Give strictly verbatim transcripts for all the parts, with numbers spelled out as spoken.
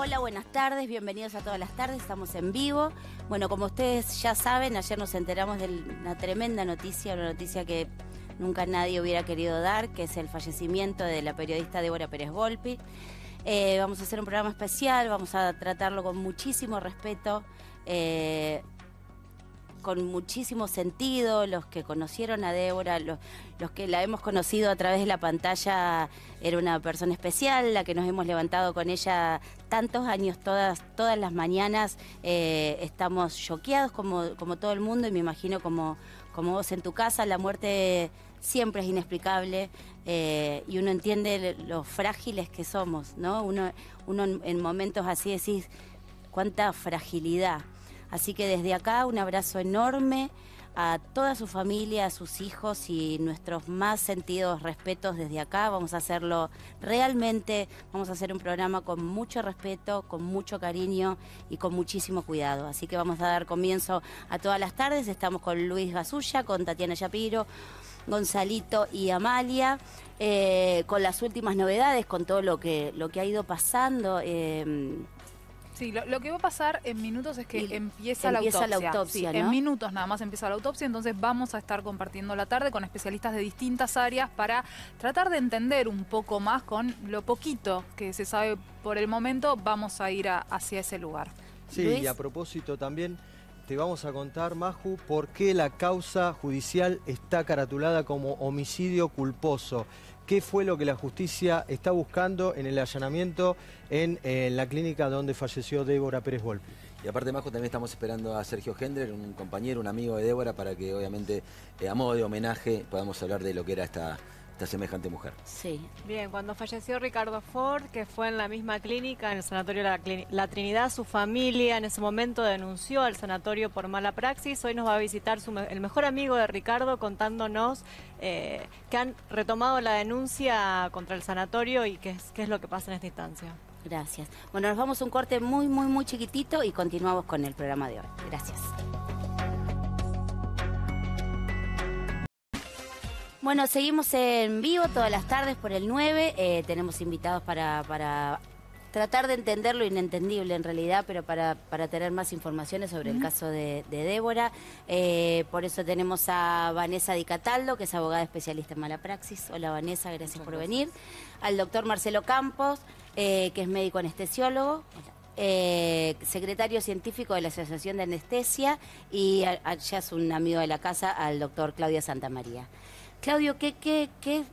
Hola, buenas tardes, bienvenidos a Todas las Tardes, estamos en vivo. Bueno, como ustedes ya saben, ayer nos enteramos de una tremenda noticia, una noticia que nunca nadie hubiera querido dar, que es el fallecimiento de la periodista Débora Pérez Volpi. Eh, vamos a hacer un programa especial, vamos a tratarlo con muchísimo respeto, eh, con muchísimo sentido. Los que conocieron a Débora, los, los que la hemos conocido a través de la pantalla, era una persona especial, la que nos hemos levantado con ella tantos años, todas, todas las mañanas. Eh, estamos choqueados como, como todo el mundo, y me imagino como, como vos en tu casa. La muerte siempre es inexplicable, eh, y uno entiende lo frágiles que somos, ¿no? Uno, uno en, en momentos así decís, cuánta fragilidad. Así que desde acá un abrazo enorme a toda su familia, a sus hijos, y nuestros más sentidos respetos desde acá. Vamos a hacerlo realmente, vamos a hacer un programa con mucho respeto, con mucho cariño y con muchísimo cuidado. Así que vamos a dar comienzo a Todas las Tardes. Estamos con Luis Gasulla, con Tatiana Shapiro, Gonzalito y Amalia, eh, con las últimas novedades, con todo lo que, lo que ha ido pasando. Eh, Sí, lo, lo que va a pasar en minutos es que y empieza, la empieza autopsia. la autopsia, Sí, ¿no? En minutos nada más empieza la autopsia, entonces vamos a estar compartiendo la tarde con especialistas de distintas áreas para tratar de entender un poco más. Con lo poquito que se sabe por el momento, vamos a ir a, hacia ese lugar. Sí, Luis. Y a propósito también te vamos a contar, Maju, por qué la causa judicial está caratulada como homicidio culposo. ¿Qué fue lo que la justicia está buscando en el allanamiento en, eh, en la clínica donde falleció Débora Pérez Volpi? Y aparte, Majo, también estamos esperando a Sergio Hendler, un compañero, un amigo de Débora, para que obviamente, eh, a modo de homenaje, podamos hablar de lo que era esta, esta semejante mujer. Sí. Bien, cuando falleció Ricardo Ford, que fue en la misma clínica, en el sanatorio La, la Trinidad, su familia en ese momento denunció al sanatorio por mala praxis. Hoy nos va a visitar su, el mejor amigo de Ricardo, contándonos eh, que han retomado la denuncia contra el sanatorio y qué es, qué es lo que pasa en esta instancia. Gracias. Bueno, nos vamos a un corte muy, muy, muy chiquitito y continuamos con el programa de hoy. Gracias. Bueno, seguimos en vivo todas las tardes por el nueve. Eh, tenemos invitados para, para tratar de entender lo inentendible en realidad, pero para, para tener más informaciones sobre el caso de, de Débora. Eh, por eso tenemos a Vanessa Di Cataldo, que es abogada especialista en mala praxis. Hola, Vanessa, gracias Muchas por gracias. venir. Al doctor Marcelo Campos, eh, que es médico anestesiólogo. Eh, secretario científico de la Asociación de Anestesia, y a, a, ya es un amigo de la casa, al doctor Claudio Santamaría. Claudio, ¿qué, qué, qué,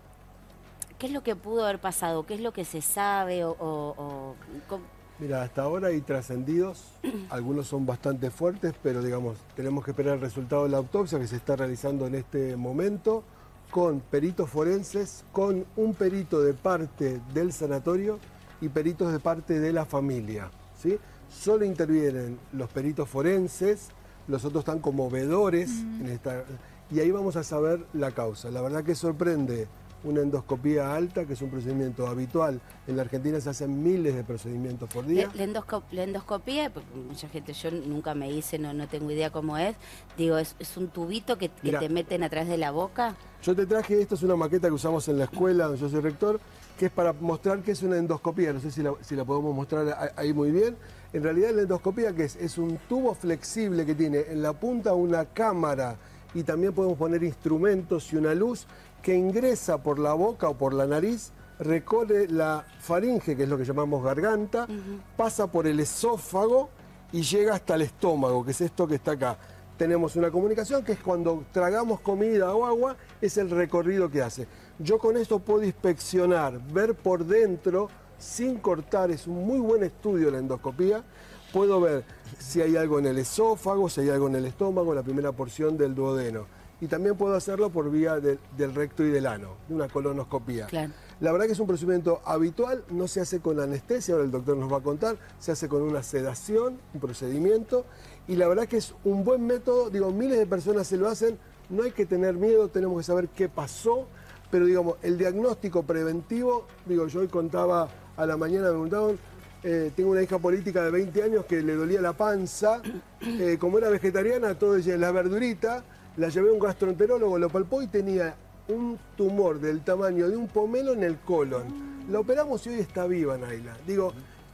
¿qué es lo que pudo haber pasado? ¿Qué es lo que se sabe? O, o, o, Mira, hasta ahora hay trascendidos, algunos son bastante fuertes, pero digamos, tenemos que esperar el resultado de la autopsia que se está realizando en este momento, con peritos forenses, con un perito de parte del sanatorio y peritos de parte de la familia, ¿sí? Solo intervienen los peritos forenses, los otros están como vedores mm. en esta... Y ahí vamos a saber la causa. La verdad que sorprende una endoscopía alta, que es un procedimiento habitual. En la Argentina se hacen miles de procedimientos por día. La, endosco, la endoscopía, porque mucha gente, yo nunca me hice, no, no tengo idea cómo es. Digo, ¿es, es un tubito que, que Mirá, te meten a través de la boca? Yo te traje, esto es una maqueta que usamos en la escuela donde yo soy rector, que es para mostrar que es una endoscopía. No sé si la, si la podemos mostrar ahí muy bien. En realidad la endoscopía, ¿qué es? Es un tubo flexible que tiene en la punta una cámara, y también podemos poner instrumentos y una luz que ingresa por la boca o por la nariz, recorre la faringe, que es lo que llamamos garganta, uh-huh. pasa por el esófago y llega hasta el estómago, que es esto que está acá. Tenemos una comunicación que es cuando tragamos comida o agua, es el recorrido que hace. Yo con esto puedo inspeccionar, ver por dentro sin cortar, es un muy buen estudio la endoscopía. Puedo ver si hay algo en el esófago, si hay algo en el estómago, la primera porción del duodeno. Y también puedo hacerlo por vía de, del recto y del ano, de una colonoscopía. Claro. La verdad que es un procedimiento habitual, no se hace con anestesia, ahora el doctor nos va a contar, se hace con una sedación, un procedimiento, y la verdad que es un buen método, digo, miles de personas se lo hacen, no hay que tener miedo, tenemos que saber qué pasó, pero digamos, el diagnóstico preventivo, digo, yo hoy contaba a la mañana, me preguntaban, Eh, tengo una hija política de veinte años que le dolía la panza, eh, como era vegetariana, todo decía, la verdurita, la llevé a un gastroenterólogo, lo palpó y tenía un tumor del tamaño de un pomelo en el colon. La operamos y hoy está viva, Naila. Digo,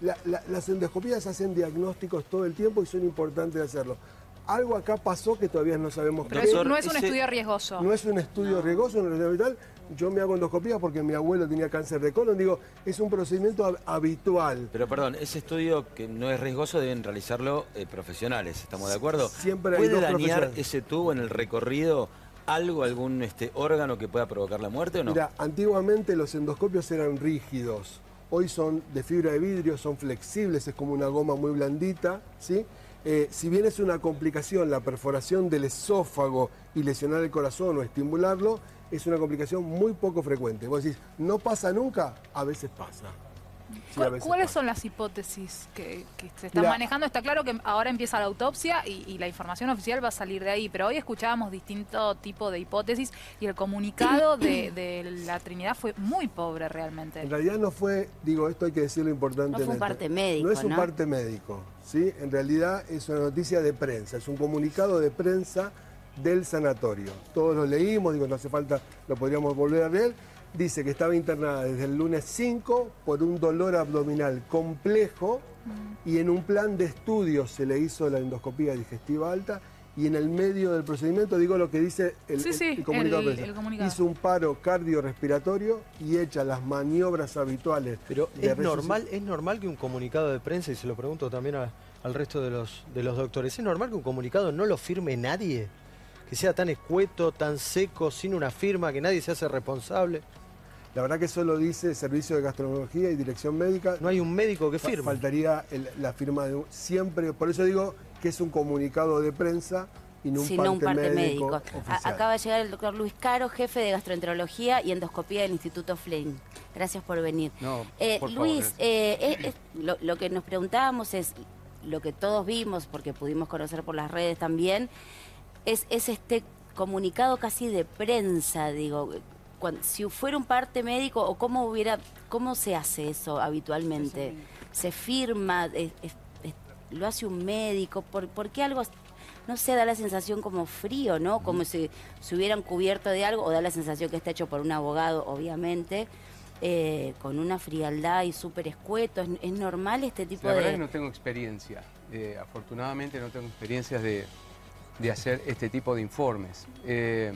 La, la, las endoscopías hacen diagnósticos todo el tiempo y son importantes hacerlo. Algo acá pasó que todavía no sabemos Pero qué. es- no es un ese- estudio riesgoso. No es un estudio riesgoso, no es un hospital. Yo me hago endoscopía porque mi abuelo tenía cáncer de colon. Digo, es un procedimiento hab- habitual. Pero perdón, ese estudio que no es riesgoso deben realizarlo eh, profesionales, ¿estamos de acuerdo? Siempre hay ¿Puede dos dañar profesionales. ese tubo en el recorrido algo, algún este, órgano que pueda provocar la muerte o no? Mira, antiguamente los endoscopios eran rígidos. Hoy son de fibra de vidrio, son flexibles, es como una goma muy blandita, ¿sí? Eh, si bien es una complicación la perforación del esófago y lesionar el corazón o estimularlo, es una complicación muy poco frecuente. Vos decís, ¿no pasa nunca? A veces pasa. Sí, a ¿Cu- veces ¿Cuáles pasa. son las hipótesis que, que se están Mira. manejando? Está claro que ahora empieza la autopsia y, y la información oficial va a salir de ahí, pero hoy escuchábamos distinto tipo de hipótesis y el comunicado de, de la Trinidad fue muy pobre realmente. En realidad no fue, digo, esto hay que decirlo importantemente. No fue un parte médico, No es un ¿no? parte médico, ¿sí? En realidad es una noticia de prensa, es un comunicado de prensa del sanatorio. Todos lo leímos, digo, no hace falta, lo podríamos volver a leer. Dice que estaba internada desde el lunes cinco por un dolor abdominal complejo y en un plan de estudio se le hizo la endoscopía digestiva alta y en el medio del procedimiento, digo lo que dice el, Sí, el- sí, el comunicado el- de prensa, el comunicado. hizo un paro cardiorrespiratorio y hecha las maniobras habituales. Pero de es resucitación. normal, es normal que un comunicado de prensa, y se lo pregunto también a- al resto de los, de los doctores, ¿es normal que un comunicado no lo firme nadie? Que sea tan escueto, tan seco, sin una firma, que nadie se hace responsable. La verdad que solo dice Servicio de Gastroenterología y Dirección Médica. No hay un médico que Fa- firme. Faltaría el- la firma de un- siempre, por eso digo que es un comunicado de prensa y no un, sino parte, un parte médico, médico. A- oficial. acaba de llegar el doctor Luis Caro, jefe de gastroenterología y endoscopía del Instituto Fleming. Gracias por venir. No, Eh, por favor, Luis, gracias. eh, eh, eh, lo, lo que nos preguntábamos es, lo que todos vimos, porque pudimos conocer por las redes también, es, es este comunicado casi de prensa, digo, cuan- si fuera un parte médico o cómo hubiera, cómo se hace eso habitualmente, se firma, es- es- es- lo hace un médico, ¿por, por qué algo, no sé, da la sensación como frío, ¿no? Como si se hubieran cubierto de algo, o da la sensación que está hecho por un abogado, obviamente, eh, con una frialdad y súper escueto. ¿Es, es normal este tipo La verdad de...? es que no tengo experiencia. Eh, afortunadamente no tengo experiencias de, de hacer este tipo de informes. Eh,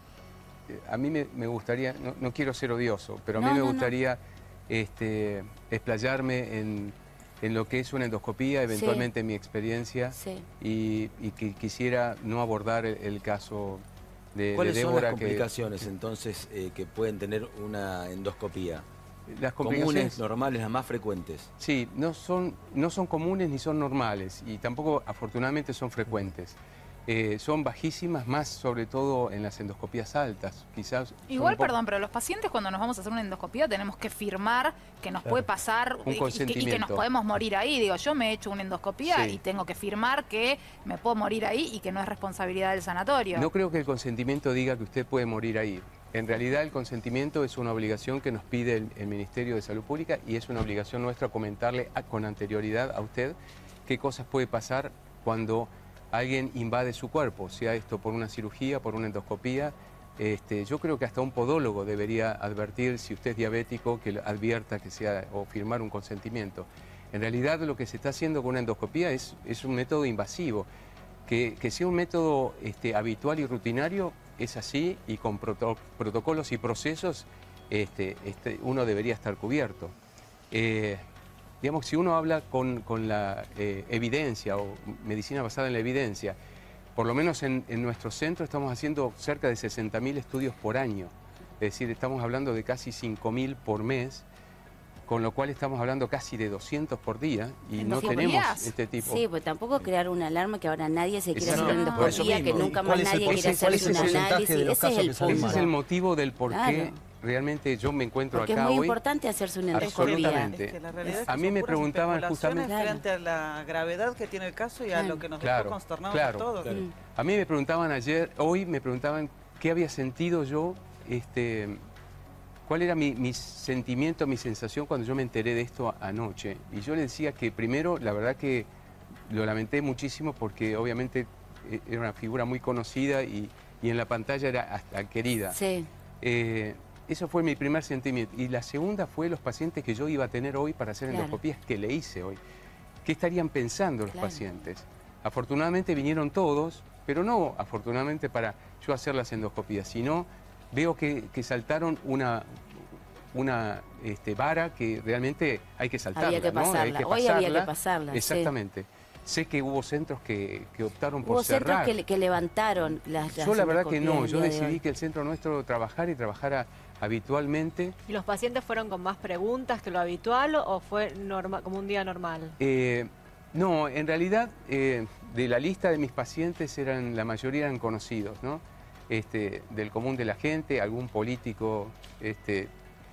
eh, a mí me, me gustaría, no, no quiero ser odioso, pero a mí No, me no, no. gustaría este, explayarme en, en lo que es una endoscopía, eventualmente en mi experiencia, Sí. y, y que quisiera no abordar el, el caso de, de ¿Cuáles son Débora. las que- complicaciones entonces eh, que pueden tener una endoscopía? las Comunes, complicaciones normales, las más frecuentes. Sí, no son, no son comunes ni son normales y tampoco afortunadamente son frecuentes. Eh, son bajísimas, más sobre todo en las endoscopías altas. Quizás son Igual, un poco- perdón, pero los pacientes cuando nos vamos a hacer una endoscopía tenemos que firmar que nos puede pasar y- y, que, y que nos consentimiento. podemos morir ahí. Digo, yo me he hecho una endoscopía Sí. y tengo que firmar que me puedo morir ahí y que no es responsabilidad del sanatorio. No creo que el consentimiento diga que usted puede morir ahí. En realidad el consentimiento es una obligación que nos pide el, el Ministerio de Salud Pública y es una obligación nuestra comentarle a- con anterioridad a usted qué cosas puede pasar cuando alguien invade su cuerpo, sea esto por una cirugía, por una endoscopía. Este, yo creo que hasta un podólogo debería advertir, si usted es diabético, que le advierta que sea o firmar un consentimiento. En realidad lo que se está haciendo con una endoscopía es, es un método invasivo. Que, que sea un método este, habitual y rutinario es así, y con proto- protocolos y procesos este, este, uno debería estar cubierto. Eh, digamos, si uno habla con, con la eh, evidencia o medicina basada en la evidencia, por lo menos en, en nuestro centro estamos haciendo cerca de sesenta mil estudios por año. Es decir, estamos hablando de casi cinco mil por mes, con lo cual estamos hablando casi de doscientos por día y no ¿Endoscopías? tenemos este tipo. Sí, pues tampoco crear una alarma que ahora nadie se quiera hacer Exacto. una No, por eso endoscopía, que mismo. nunca ¿Cuál más es el nadie quiere porcentaje- cuál es hacerse el un porcentaje análisis. de los Ese es casos el que salen punto. Ese es el motivo del por qué Claro. realmente yo me encuentro Porque es acá muy hoy. importante hacerse una endoscopía. Absolutamente. Es que la realidad es que A mí son me puras preguntaban especulaciones justamente- frente a la gravedad que tiene el caso y a Claro. lo que nos Claro, dejó consternados claro, a todos. claro. Mm. A mí me preguntaban ayer, hoy me preguntaban qué había sentido yo, este, cuál era mi, mi sentimiento, mi sensación cuando yo me enteré de esto anoche. Y yo le decía que primero, la verdad que lo lamenté muchísimo porque obviamente eh, era una figura muy conocida y, y en la pantalla era hasta querida. Sí. Eh, eso fue mi primer sentimiento. Y la segunda fue los pacientes que yo iba a tener hoy para hacer Claro. endoscopías que le hice hoy. ¿Qué estarían pensando los Claro. pacientes? Afortunadamente vinieron todos, pero no afortunadamente para yo hacer las endoscopías, sino veo que, que saltaron una, una este, vara que realmente hay que saltarla. Había que ¿no? Hay pasarla. que Hoy había que pasarla. pasarla, sí. Exactamente. Sé que hubo centros que, que optaron por Hubo centros cerrar. que, que levantaron las, las Yo la verdad que no, endoscopías yo el día de decidí hoy. que el centro nuestro trabajara y trabajara habitualmente. ¿Y los pacientes fueron con más preguntas que lo habitual o fue norma, como un día normal? Eh, no, en realidad eh, de la lista de mis pacientes eran, la mayoría eran conocidos, ¿no? Este, del común de la gente, algún político este,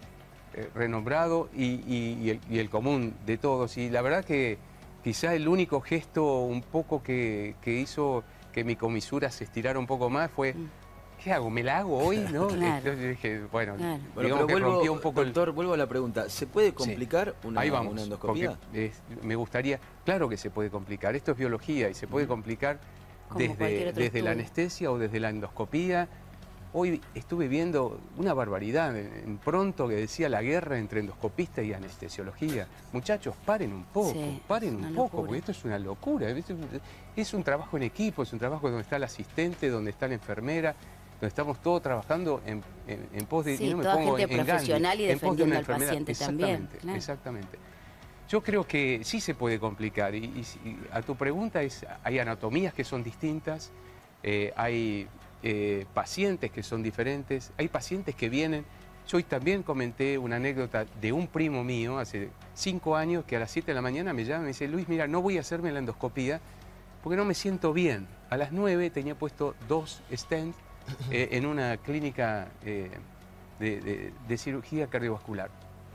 eh, renombrado y, y- y el, y el común de todos. Y la verdad que quizá el único gesto un poco que, que hizo que mi comisura se estirara un poco más fue, ¿qué hago? ¿Me la hago hoy? ¿No? Claro. Entonces yo dije, bueno, Claro. Bueno, digamos pero que vuelvo, rompió un poco el... doctor, vuelvo a la pregunta. ¿Se puede complicar una, Ahí vamos, una endoscopía? porque, eh, me gustaría, claro que se puede complicar, esto es biología y se puede complicar Como cualquier desde, otro desde la estudio. anestesia o desde la endoscopía. Hoy estuve viendo una barbaridad en en pronto que decía la guerra entre endoscopista y anestesiología. Muchachos, paren un poco, Sí, paren es un una poco, locura. porque esto es una locura. Es un, es un trabajo en equipo, es un trabajo donde está el asistente, donde está la enfermera, donde estamos todos trabajando en, en- en pos de... Sí, y no me toda pongo gente en Gandhi, profesional y en pos de una defendiendo al enfermedad. paciente también, Exactamente, claro. exactamente. Yo creo que sí se puede complicar. Y, y si- y a tu pregunta, es, hay anatomías que son distintas, eh, hay eh, pacientes que son diferentes, hay pacientes que vienen. Yo hoy también comenté una anécdota de un primo mío hace cinco años que a las siete de la mañana me llama y me dice, Luis, mira, no voy a hacerme la endoscopía porque no me siento bien. A las nueve tenía puesto dos stents eh, en una clínica eh, de, de- de cirugía cardiovascular.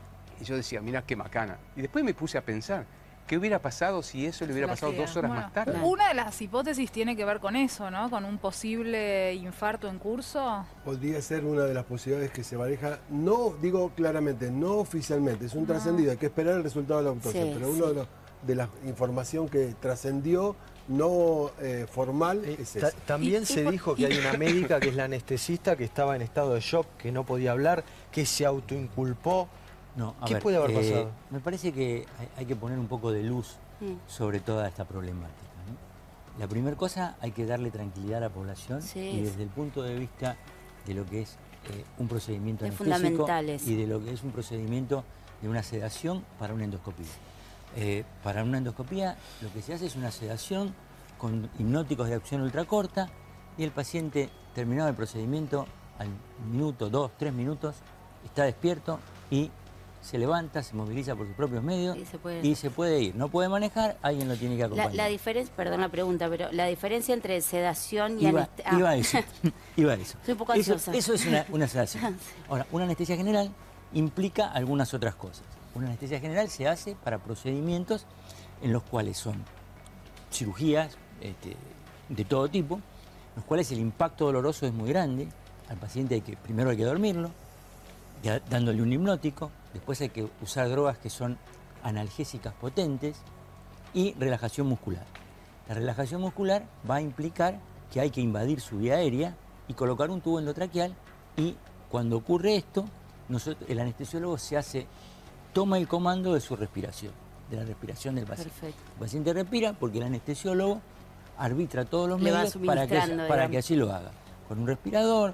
Y yo decía, mira qué macana. Y después me puse a pensar, ¿qué hubiera pasado si eso le hubiera la pasado hacía. dos horas Bueno, más tarde? una de las hipótesis tiene que ver con eso, ¿no? Con un posible infarto en curso. Podría ser una de las posibilidades que se maneja, no digo claramente, no oficialmente, es un trascendido, hay que esperar el resultado de la autopsia, Sí, pero sí. uno de, los, de la información que trascendió no eh, formal Eh, es ta- esa. también Y- y se por- dijo que hay una médica que es la anestesista que estaba en estado de shock, que no podía hablar, que se autoinculpó. No, a ¿Qué ver, puede haber eh, pasado? Me parece que hay, hay que poner un poco de luz Mm. sobre toda esta problemática, ¿no? La primera cosa, hay que darle tranquilidad a la población Sí, y desde el punto de vista de lo que es eh, un procedimiento Es anestésico fundamental eso. y de lo que es un procedimiento de una sedación para una endoscopía. Eh, para una endoscopía lo que se hace es una sedación con hipnóticos de acción ultracorta y el paciente, terminado el procedimiento, al minuto, dos, tres minutos, está despierto y se levanta, se moviliza por sus propios medios Y se puede- y se puede ir. No puede manejar, alguien lo tiene que La, acompañar. la diferencia, perdón la pregunta, pero la diferencia entre sedación y Iba, anestesia. iba a eso, iba a eso. Soy un poco eso, ansiosa. eso es una, una sedación. Ahora, una anestesia general implica algunas otras cosas. Una anestesia general se hace para procedimientos en los cuales son cirugías este, de todo tipo, en los cuales el impacto doloroso es muy grande. Al paciente hay que, primero hay que dormirlo, ya dándole un hipnótico, después hay que usar drogas que son analgésicas potentes y relajación muscular. La relajación muscular va a implicar que hay que invadir su vía aérea y colocar un tubo endotraqueal y cuando ocurre esto, nosotros, el anestesiólogo se hace, toma el comando de su respiración, de la respiración del paciente. Perfecto. El paciente respira porque el anestesiólogo arbitra todos los Le va medios para que, suministrando, para digamos. que así lo haga. Con un respirador,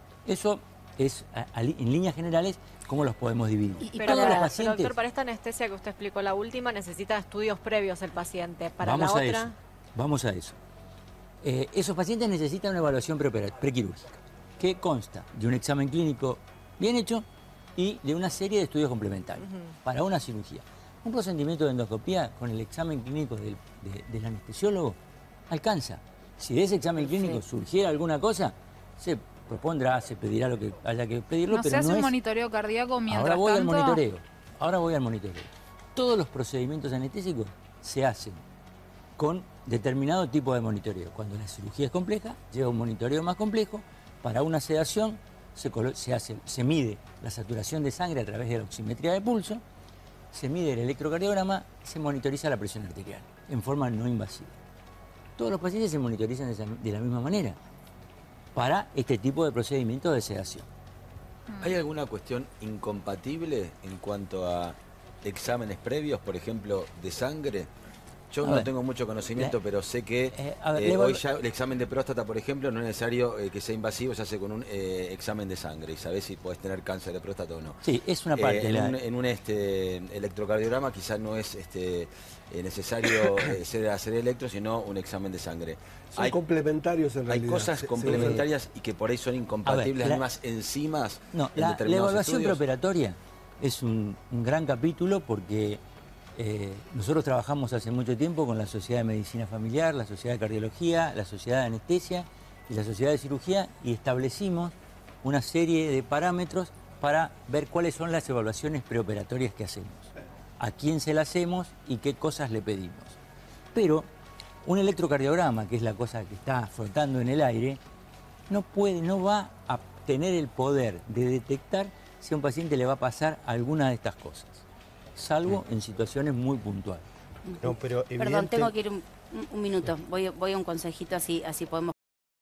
eso es a- a li- en líneas generales cómo los podemos dividir. Y- y Pero, Todos los para, pero, pacientes, doctor, para esta anestesia que usted explicó, la última, necesita estudios previos el paciente. Para vamos la a otra, eso, vamos a eso. Eh, esos pacientes necesitan una evaluación preopera- prequirúrgica, que consta de un examen clínico bien hecho y de una serie de estudios complementarios para una cirugía. Un procedimiento de endoscopía con el examen clínico del, de- del anestesiólogo alcanza. Si de ese examen clínico Perfecto. surgiera alguna cosa, se propondrá, se pedirá lo que haya que pedirlo, No pero se hace no un es... monitoreo cardíaco mientras Ahora voy al tanto. monitoreo. Ahora voy al monitoreo. Todos los procedimientos anestésicos se hacen con determinado tipo de monitoreo. Cuando la cirugía es compleja, lleva un monitoreo más complejo. Para una sedación se, colo- se, hace, se mide la saturación de sangre a través de la oximetría de pulso, se mide el electrocardiograma y se monitoriza la presión arterial en forma no invasiva. Todos los pacientes se monitorizan de esa- de la misma manera para este tipo de procedimientos de sedación. ¿Hay alguna cuestión incompatible en cuanto a exámenes previos, por ejemplo, de sangre? Yo A no ver, tengo mucho conocimiento, la- pero sé que eh, a ver, eh, le hoy vol- ya el examen de próstata, por ejemplo, no es necesario eh, que sea invasivo, se hace con un eh, examen de sangre y sabés si podés tener cáncer de próstata o no. Sí, es una parte. Eh, en, la- un, en un, este, electrocardiograma quizás no es este, eh, necesario eh, ser, hacer electro, sino un examen de sangre. Son Hay, complementarios en hay realidad. cosas Se- se- complementarias y que por ahí son incompatibles, la- las mismas enzimas No, en la, la determinados evaluación estudios. preoperatoria es un, un gran capítulo porque eh, nosotros trabajamos hace mucho tiempo con la Sociedad de Medicina Familiar, la Sociedad de Cardiología, la Sociedad de Anestesia y la Sociedad de Cirugía y establecimos una serie de parámetros para ver cuáles son las evaluaciones preoperatorias que hacemos, a quién se las hacemos y qué cosas le pedimos. Pero un electrocardiograma, que es la cosa que está flotando en el aire, no puede, no va a tener el poder de detectar si a un paciente le va a pasar alguna de estas cosas, salvo en situaciones muy puntuales. No, pero Perdón, evidente- tengo que ir un, un- un minuto. Voy, voy a un consejito, así, así podemos.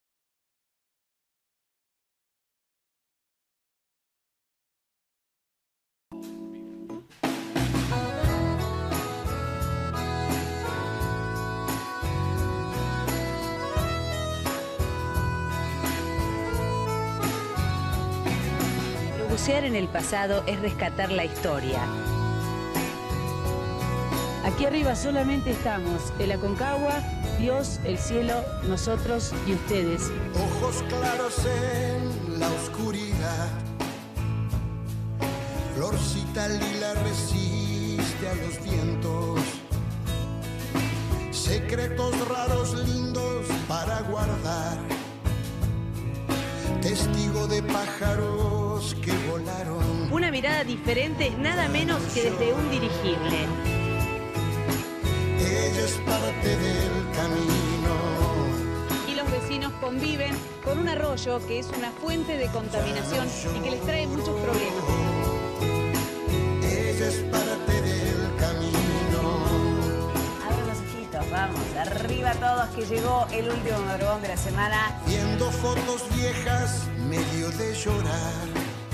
Pero bucear en el pasado es rescatar la historia. Aquí arriba solamente estamos el Aconcagua, Dios, el cielo, nosotros y ustedes. Ojos claros en la oscuridad, florcita lila resiste a los vientos, secretos raros lindos para guardar, testigo de pájaros que volaron. Una mirada diferente es nada menos que desde un dirigible. Ella es parte del camino. Y los vecinos conviven con un arroyo que es una fuente de contaminación y que les trae muchos problemas. Ella es parte del camino. Abran los ojitos, vamos, arriba todos que llegó el último madrugón de la semana. Viendo fotos viejas, medio de llorar.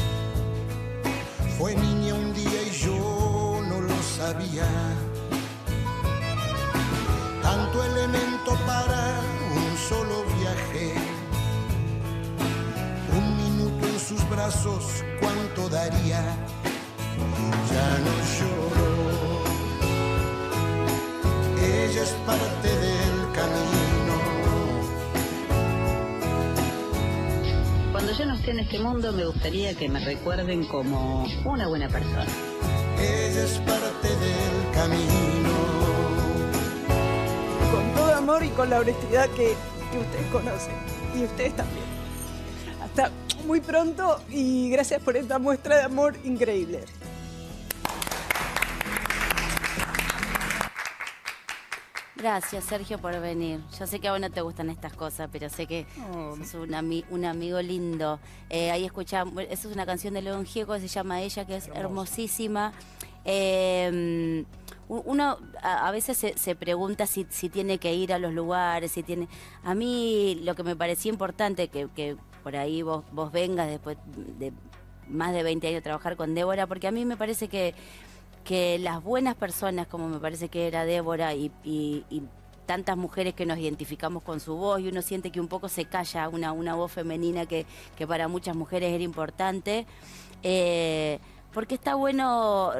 Fue niña un día y yo no lo sabía. Tanto elemento para un solo viaje. Un minuto en sus brazos, ¿cuánto daría? Ya no lloro. Ella es parte del camino. Cuando yo no esté en este mundo me gustaría que me recuerden como una buena persona. Ella es parte del camino. Con todo amor y con la honestidad que, que ustedes conocen. Y ustedes también. Hasta muy pronto y gracias por esta muestra de amor increíble. Gracias, Sergio, por venir. Yo sé que a vos no te gustan estas cosas, pero sé que sos un, ami- un amigo lindo. Eh, ahí escuchamos, esa es una canción de León Gieco, se llama Ella, que es hermosísima. Eh, uno a, a veces se, se pregunta si, si tiene que ir a los lugares, si tiene... A mí lo que me parecía importante, que, que por ahí vos, vos vengas después de más de veinte años a trabajar con Débora, porque a mí me parece que que las buenas personas, como me parece que era Débora, y, y, y tantas mujeres que nos identificamos con su voz, y uno siente que un poco se calla una, una voz femenina que, que para muchas mujeres era importante, eh, porque está bueno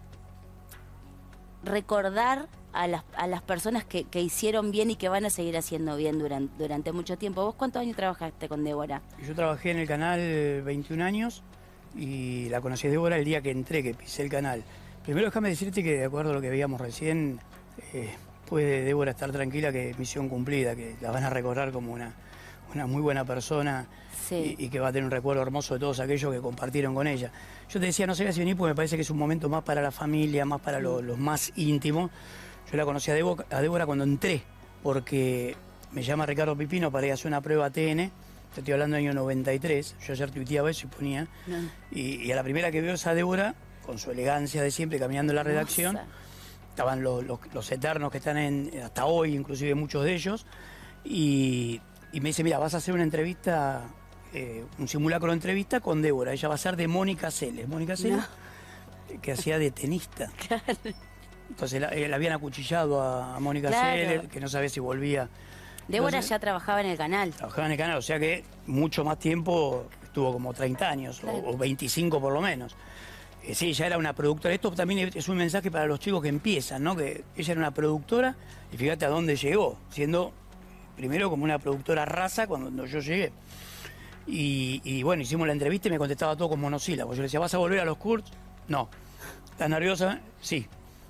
recordar a las, a las personas que, que hicieron bien y que van a seguir haciendo bien durante, durante mucho tiempo. ¿Vos cuántos años trabajaste con Débora? Yo trabajé en el canal veintiún años y la conocí a Débora el día que entré, que pisé el canal. Primero déjame decirte que de acuerdo a lo que veíamos recién, eh, puede Débora estar tranquila que misión cumplida, que la van a recordar como una, una muy buena persona sí. y, y que va a tener un recuerdo hermoso de todos aquellos que compartieron con ella. Yo te decía, no sabía si venir porque me parece que es un momento más para la familia, más para lo- los más íntimos. Yo la conocí a Débora, a Débora cuando entré, porque me llama Ricardo Pipino para ir a hacer una prueba T N. Te estoy hablando del año noventa y tres, yo ayer tuiteaba eso y ponía. No. Y, y a la primera que veo es a Débora, con su elegancia de siempre, caminando en la redacción. Estaban los, los- los eternos que están en, hasta hoy, inclusive muchos de ellos. Y, y me dice, mira, vas a hacer una entrevista eh, un simulacro de entrevista con Débora. Ella va a ser de Mónica Celes. Mónica Celes, no. que hacía de tenista. Claro. Entonces la, eh, la habían acuchillado a, a Mónica Claro. Celes, que no sabía si volvía. Débora Entonces, ya trabajaba en el canal. Trabajaba en el canal, o sea que mucho más tiempo, estuvo como treinta años, Claro. o, o veinticinco por lo menos. Eh, sí, ya era una productora. Esto también es un mensaje para los chicos que empiezan, ¿no? Que ella era una productora y fíjate a dónde llegó, siendo primero como una productora rasa cuando yo llegué. Y, y bueno, hicimos la entrevista y me contestaba todo con monosílabos. Yo le decía, ¿vas a volver a los cursos? No. ¿Estás nerviosa? Sí.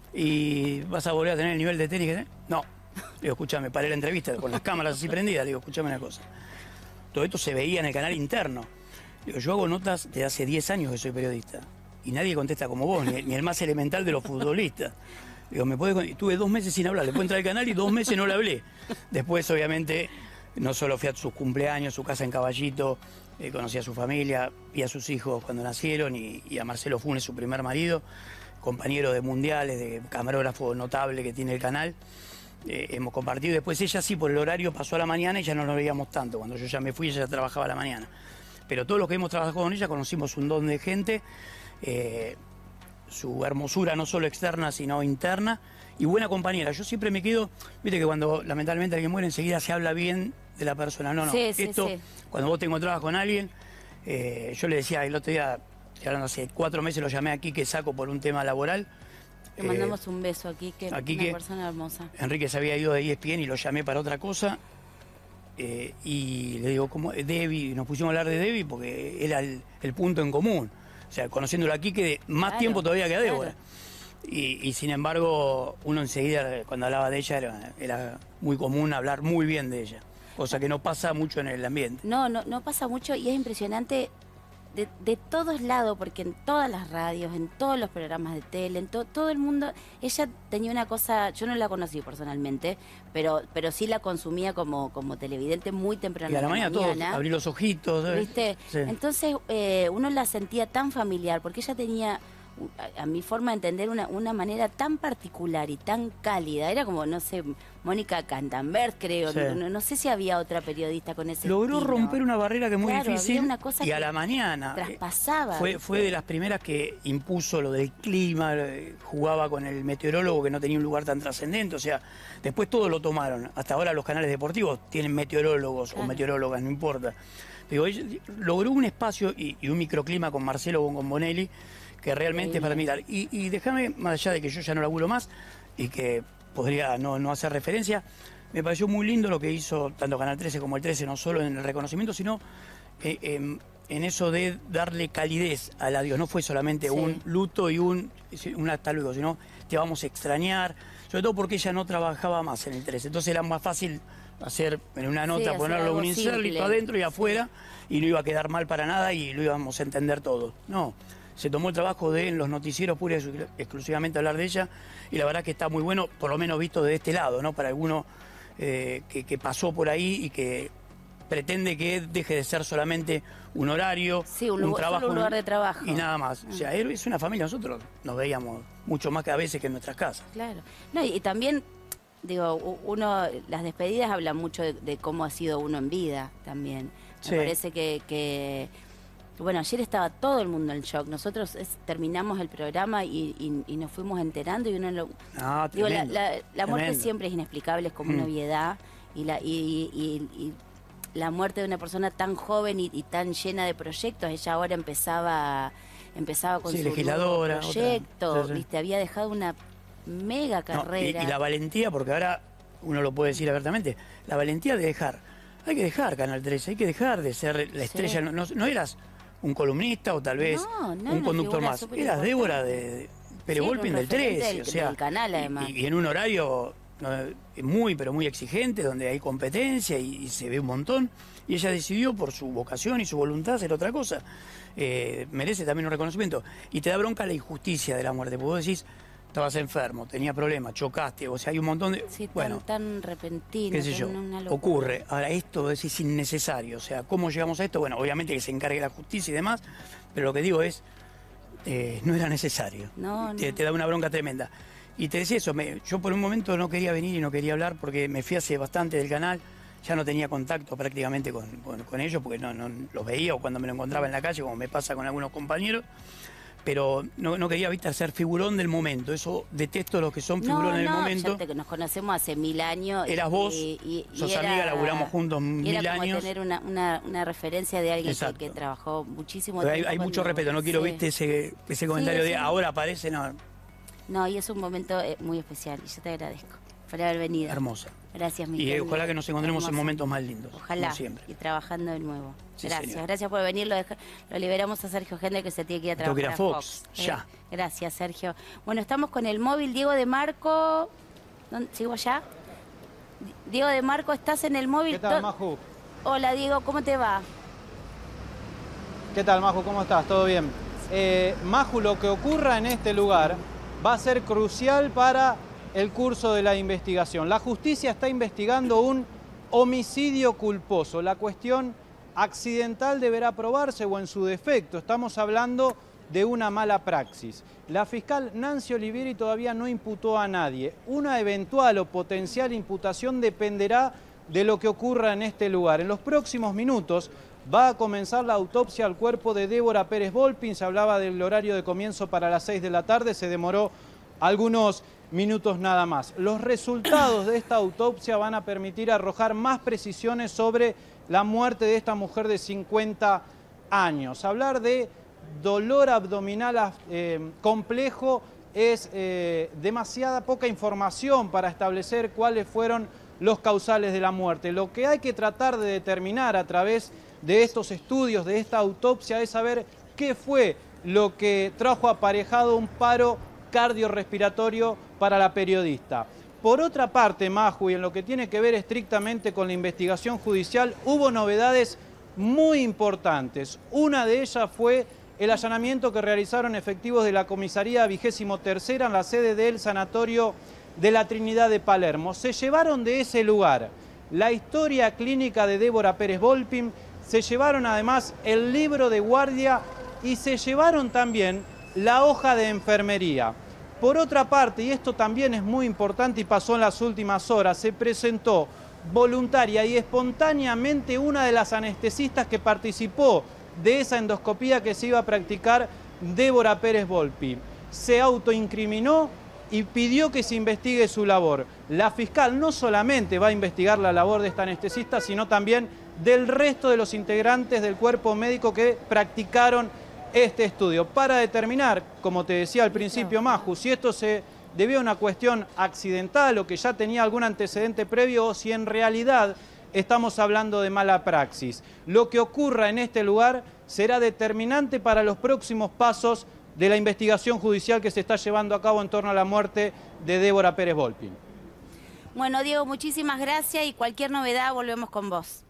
¿Y vas a volver a tener el nivel de tenis que tenés? No. Digo, escúchame, paré la entrevista con las cámaras así prendidas. Digo, escúchame una cosa. Todo esto se veía en el canal interno. Digo, yo hago notas de hace diez años que soy periodista. Y nadie contesta como vos, ni, ni el más elemental de los futbolistas. Digo, me puede, estuve dos meses sin hablar, le puedo entrar al canal y dos meses no le hablé. Después, obviamente, no solo fui a sus cumpleaños, su casa en Caballito, eh, conocí a su familia, vi a sus hijos cuando nacieron y, y a Marcelo Funes, su primer marido, compañero de mundiales, de camarógrafo notable que tiene el canal. Eh, hemos compartido. Después ella sí, por el horario, pasó a la mañana y ya no nos veíamos tanto. Cuando yo ya me fui, ella ya trabajaba a la mañana. Pero todos los que hemos trabajado con ella conocimos un don de gente. Eh, su hermosura no solo externa sino interna y buena compañera. Yo siempre me quedo, viste que cuando lamentablemente alguien muere enseguida se habla bien de la persona. No, no, sí, sí, esto sí. Cuando vos te encontrabas con alguien, eh, yo le decía el otro día, hablando hace cuatro meses lo llamé aquí que saco por un tema laboral. Le mandamos eh, un beso aquí, que es una persona hermosa. Enrique se había ido de E S P N y lo llamé para otra cosa. Eh, y le digo, ¿cómo? Debbie, nos pusimos a hablar de Debbie porque era el, el punto en común. O sea, conociéndola aquí, que más Claro, tiempo todavía que a Débora. claro. Y, y sin embargo, uno enseguida, cuando hablaba de ella, era, era muy común hablar muy bien de ella. Cosa que no pasa mucho en el ambiente. No, no, no pasa mucho y es impresionante de, de todos lados, porque en todas las radios, en todos los programas de tele, en to, todo el mundo, ella tenía una cosa, yo no la conocí personalmente, pero pero sí la consumía como, como televidente muy temprano. Y a la mañana, todos, abrí los ojitos. ¿eh? ¿Viste? Sí. Entonces eh, uno la sentía tan familiar, porque ella tenía, a, a mi forma de entender, una, una manera tan particular y tan cálida. Era como, no sé, Mónica Cantanbert, creo. Sí. No, no sé si había otra periodista con ese Logró estilo. romper una barrera que es muy Claro, difícil. había una cosa y a que la mañana. traspasaba. Fue, fue de las primeras que impuso lo del clima, eh, jugaba con el meteorólogo que no tenía un lugar tan trascendente. O sea, después todo lo tomaron. Hasta ahora los canales deportivos tienen meteorólogos Claro. o meteorólogas, no importa. Digo, ella logró un espacio y, y un microclima con Marcelo Bongombonelli que realmente es para mirar. Y, y déjame, más allá de que yo ya no laburo más y que podría no, no hacer referencia, me pareció muy lindo lo que hizo tanto Canal trece como el trece, no solo en el reconocimiento, sino eh, en, en eso de darle calidez al adiós. No fue solamente Sí. un luto y un, un hasta luego, sino te vamos a extrañar, sobre todo porque ella no trabajaba más en el trece. Entonces era más fácil hacer en una nota, Sí, hacer ponerlo algo un insérlito simple. adentro y afuera, y no iba a quedar mal para nada y lo íbamos a entender todo. No. Se tomó el trabajo de en los noticieros pura y exclusivamente hablar de ella, y la verdad que está muy bueno, por lo menos visto de este lado, ¿no? Para alguno eh, que, que pasó por ahí y que pretende que deje de ser solamente un horario, Sí, un, un lugar, trabajo solo un lugar de trabajo. y nada más. O sea, es una familia, nosotros nos veíamos mucho más que a veces que en nuestras casas. Claro. No, y, y también, digo, u- uno, las despedidas hablan mucho de, de cómo ha sido uno en vida también. Me Sí. parece que, que, bueno, ayer estaba todo el mundo en shock. Nosotros es- terminamos el programa y, y- y nos fuimos enterando y uno lo... Ah, Digo, la, tremendo, la- la muerte tremendo. siempre es inexplicable, es como Mm. una obviedad. Y la, y, y- y la muerte de una persona tan joven y, y tan llena de proyectos, ella ahora empezaba, empezaba con Sí, su legisladora, nuevo otra. proyecto, Sí, sí. ¿viste? Había dejado una mega No, y, carrera. y la valentía, porque ahora uno lo puede decir abiertamente, la valentía de dejar. Hay que dejar Canal trece, hay que dejar de ser la estrella. No, no- no eras un columnista o tal vez No, no, un una conductor figura más. súper Eras importante. Débora de, de Pérez Sí, Volpin era un del referente trece. del- o sea, del canal, además. Y, y en un horario no, muy, pero muy exigente, donde hay competencia y, y se ve un montón. Y ella decidió, por su vocación y su voluntad, hacer otra cosa. Eh, merece también un reconocimiento. Y te da bronca la injusticia de la muerte, porque vos decís, estabas enfermo, tenías problemas, chocaste, o sea, hay un montón de... Sí, tan, bueno, tan repentino, qué sé tan yo, una locura. ocurre. Ahora, esto es, es innecesario. O sea, ¿cómo llegamos a esto? Bueno, obviamente que se encargue la justicia y demás, pero lo que digo es, eh, no era necesario. No, te, no. te da una bronca tremenda. Y te decía eso, me- yo por un momento no quería venir y no quería hablar porque me fui hace bastante del canal ya no tenía contacto prácticamente con, con, con ellos, porque no, no los veía o cuando me lo encontraba en la calle, como me pasa con algunos compañeros. Pero no, no quería, viste, ser figurón del momento. Eso detesto los que son figurones no, del no, momento. Ya te, que nos conocemos hace mil años. Eras vos, y, y, sos y era, amiga, laburamos juntos mil era como años. tener una, una, una referencia de alguien que, que trabajó muchísimo Pero tiempo. Hay, hay mucho conmigo. respeto, no quiero, Sí. viste, ese, ese comentario Sí, de sí. ahora aparece, no. No, y es un momento eh, muy especial y yo te agradezco por haber venido. Hermosa. Gracias, mi Y querida. ojalá que nos encontremos en Hermosa. momentos más lindos. Ojalá. Como siempre. Y trabajando de nuevo. Sí, gracias, señor. gracias por venir. Lo, deja- lo liberamos a Sergio Gendre que se tiene que ir a Tengo trabajar. que ir a a Fox, Eh, ya. gracias, Sergio. Bueno, estamos con el móvil Diego de Marco. ¿Dónde- ¿Sigo allá? Di- Diego de Marco, ¿estás en el móvil? ¿Qué tal, ¿Dó- Maju? Hola, Diego, ¿cómo te va? ¿Qué tal, Maju? ¿Cómo estás? ¿Todo bien? Eh, Maju, lo que ocurra en este lugar va a ser crucial para el curso de la investigación. La justicia está investigando un homicidio culposo. La cuestión accidental deberá probarse o en su defecto. Estamos hablando de una mala praxis. La fiscal Nancy Olivieri todavía no imputó a nadie. Una eventual o potencial imputación dependerá de lo que ocurra en este lugar. En los próximos minutos va a comenzar la autopsia al cuerpo de Débora Pérez Volpin. Se hablaba del horario de comienzo para las seis de la tarde, se demoró algunos minutos nada más. Los resultados de esta autopsia van a permitir arrojar más precisiones sobre la muerte de esta mujer de cincuenta años. Hablar de dolor abdominal eh, complejo es eh, demasiada poca información para establecer cuáles fueron los causales de la muerte. Lo que hay que tratar de determinar a través de estos estudios, de esta autopsia, es saber qué fue lo que trajo aparejado un paro cardiorrespiratorio para la periodista. Por otra parte, Maju, y en lo que tiene que ver estrictamente con la investigación judicial, hubo novedades muy importantes. Una de ellas fue el allanamiento que realizaron efectivos de la comisaría vigésimo tercera en la sede del sanatorio de la Trinidad de Palermo. Se llevaron de ese lugar la historia clínica de Débora Pérez Volpin, se llevaron además el libro de guardia y se llevaron también la hoja de enfermería. Por otra parte, y esto también es muy importante y pasó en las últimas horas, se presentó voluntaria y espontáneamente una de las anestesistas que participó de esa endoscopía que se iba a practicar Débora Pérez Volpin. Se autoincriminó y pidió que se investigue su labor. La fiscal no solamente va a investigar la labor de esta anestesista, sino también del resto de los integrantes del cuerpo médico que practicaron este estudio, para determinar, como te decía al principio, Maju, si esto se debió a una cuestión accidental o que ya tenía algún antecedente previo o si en realidad estamos hablando de mala praxis. Lo que ocurra en este lugar será determinante para los próximos pasos de la investigación judicial que se está llevando a cabo en torno a la muerte de Débora Pérez Volpin. Bueno, Diego, muchísimas gracias y cualquier novedad volvemos con vos.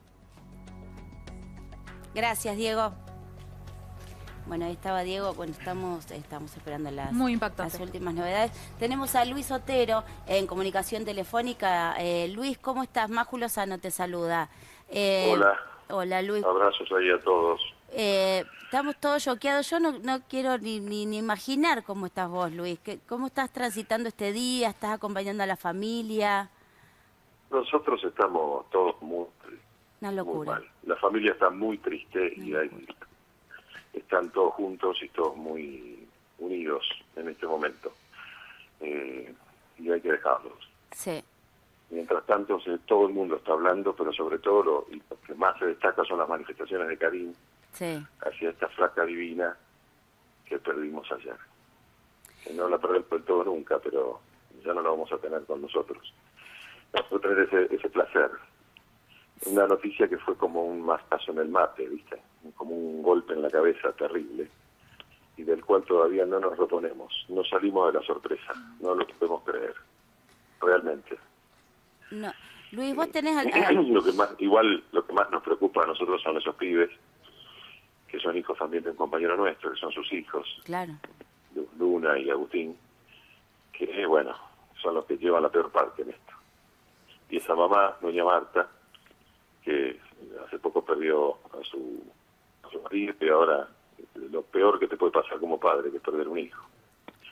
Gracias, Diego. Bueno, ahí estaba Diego, bueno, estamos, estamos esperando las, Muy impactante. las últimas novedades. Tenemos a Luis Otero en comunicación telefónica. Eh, Luis, ¿cómo estás? Maju Lozano te saluda. Eh, Hola. Hola, Luis. Abrazos ahí a todos. Eh, estamos todos choqueados. Yo no, no quiero ni, ni, ni imaginar cómo estás vos, Luis. ¿Qué, ¿Cómo estás transitando este día? ¿Estás acompañando a la familia? Nosotros estamos todos muy, Una muy locura. mal. La familia está muy triste y hay, están todos juntos y todos muy unidos en este momento. Eh, y hay que dejarlos. Sí. Mientras tanto, se- todo el mundo está hablando, pero sobre todo lo, y lo que más se destaca son las manifestaciones de Karim Sí. hacia esta flaca divina que perdimos ayer. Que no la perdemos del todo nunca, pero ya no la vamos a tener con nosotros. Vamos a tener ese, ese placer. Una noticia que fue como un mastazo en el mate, ¿viste? Como un golpe en la cabeza terrible, y del cual todavía no nos reponemos. No salimos de la sorpresa, no lo podemos creer, realmente. No. Luis, vos tenés... Al, al- Lo que más, igual lo que más nos preocupa a nosotros son esos pibes, que son hijos también de un compañero nuestro, que son sus hijos, Claro. Luna y Agustín, que bueno, son los que llevan la peor parte en esto. Y esa mamá, doña Marta, que hace poco perdió a su, a su marido, y ahora lo peor que te puede pasar como padre, que es perder un hijo.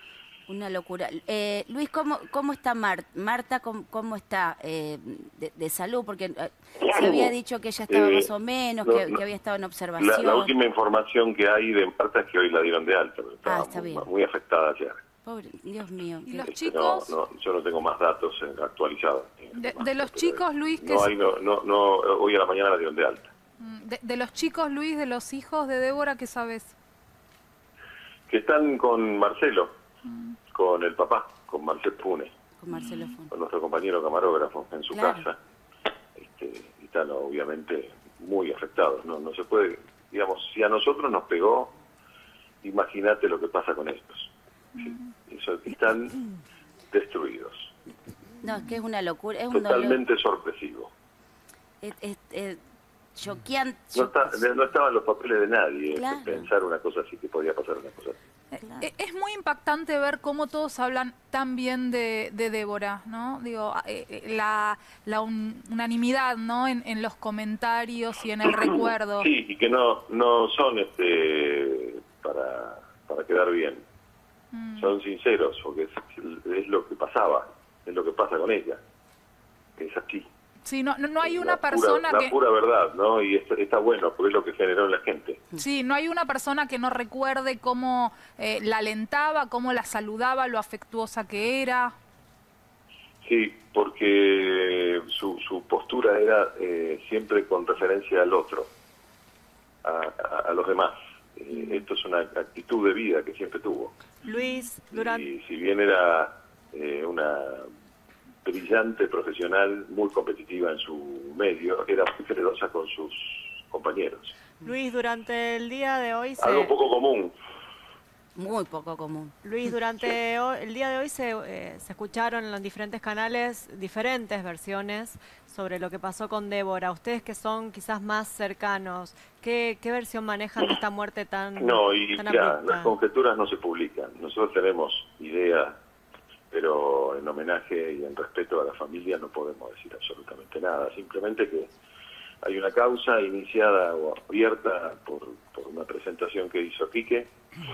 Una locura. Eh, Luis, ¿cómo, cómo está Mar Marta? ¿Cómo, cómo está eh, de, de salud? Porque eh, se había dicho que ella estaba Eh, más o menos, no, que, no. que había estado en La, observación. la última información que hay de Marta es que hoy la dieron de alta, pero estaba Ah, está muy, bien. muy afectada ayer. Pobre, Dios mío. ¿Y los Este, chicos? No, no, yo no tengo más datos eh, actualizados. De, de los chicos, Luis, que No, es- hay, no, no, no, hoy a la mañana la dieron de alta. de, de los chicos, Luis, de los hijos de Débora, ¿qué sabes? Que están con Marcelo, con el papá, con Marcelo Funes, Con Marcelo Funes. con nuestro compañero camarógrafo en su Claro. casa. Este, y están obviamente muy afectados. No, no se puede, digamos, si a nosotros nos pegó, imagínate lo que pasa con estos. ¿sí? Eso, están destruidos. No, es que es una locura. Es un dolor. Totalmente sorpresivo. Es, es, es choqueante. No, está, no estaban los papeles de nadie. Claro. Pensar una cosa así, que podía pasar una cosa así. Eh, Es muy impactante ver cómo todos hablan tan bien de, de Débora, ¿no? Digo, eh, eh, la, la un- unanimidad, ¿no? En, en los comentarios y en el recuerdo. Sí, y que no no son este para, para quedar bien. Mm. Son sinceros, porque es, es lo que pasaba, es lo que pasa con ella. Es así. Sí, no, no, no hay una La pura- persona la que... pura verdad, ¿no? Y está, está bueno, porque es lo que generó en la gente. Sí, no hay una persona que no recuerde cómo eh, la alentaba, cómo la saludaba, lo afectuosa que era. Sí, porque su, su postura era eh, siempre con referencia al otro, a, a- a los demás. Eh, esto es una actitud de vida que siempre tuvo. Luis, durante... Y si bien era eh, una brillante profesional, muy competitiva en su medio, era muy generosa con sus compañeros. Luis, durante el día de hoy se... Algo poco común. Muy poco común. Luis, durante ho- el día de hoy se, eh, se escucharon en los diferentes canales diferentes versiones sobre lo que pasó con Débora. Ustedes que son quizás más cercanos, ¿qué, qué versión manejan de esta muerte tan No, y tan ya, abrupta? las conjeturas no se publican. Nosotros tenemos idea, pero en homenaje y en respeto a la familia no podemos decir absolutamente nada. Simplemente que hay una causa iniciada o abierta por, por una presentación que hizo Quique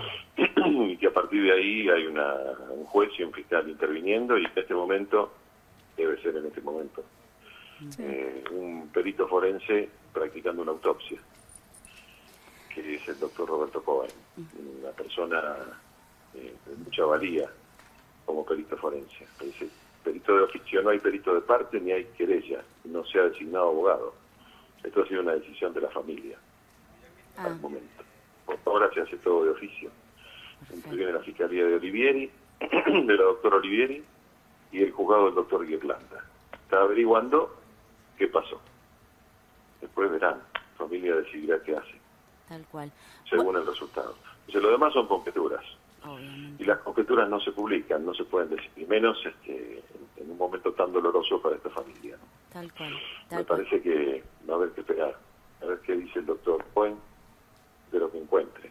y que a partir de ahí hay una, un juez y un fiscal interviniendo, y en este momento, debe ser en este momento, eh, un perito forense practicando una autopsia, que es el doctor Roberto Cohen, una persona eh, de mucha valía como perito forense. Ese perito de oficio, no hay perito de parte ni hay querella, no se ha designado abogado. Esto ha sido una decisión de la familia al momento. Por ahora se hace todo de oficio. Interviene la Fiscalía de Olivieri, de la doctora Olivieri, y el juzgado del doctor Guirlanda. Está averiguando qué pasó. Después verán, la familia decidirá qué hace, Tal cual. según el resultado. Entonces, lo demás son conjeturas. Obviamente. Y las conjeturas no se publican, no se pueden decir, y menos este, en, en un momento tan doloroso para esta familia, ¿no? Tal cual. Me Tal cual. parece que va a haber que esperar, a ver qué dice el doctor Cohen de lo que encuentre.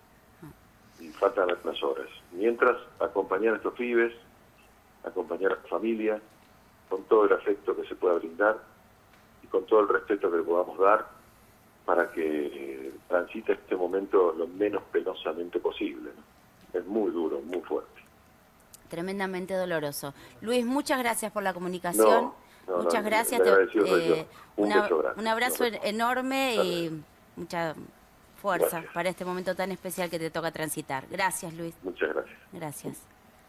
Y faltan algunas horas. Mientras, acompañar a estos pibes, acompañar a la familia, con todo el afecto que se pueda brindar y con todo el respeto que le podamos dar, para que transite este momento lo menos penosamente posible, ¿no? Es muy duro, muy fuerte. Tremendamente doloroso. Luis, muchas gracias por la comunicación. No, no, muchas no, gracias. el Te- agradecido soy yo. eh, Un una- beso grande. un abrazo Un beso. enorme y mucha fuerza Gracias. para este momento tan especial que te toca transitar. Gracias, Luis. Muchas gracias. Gracias.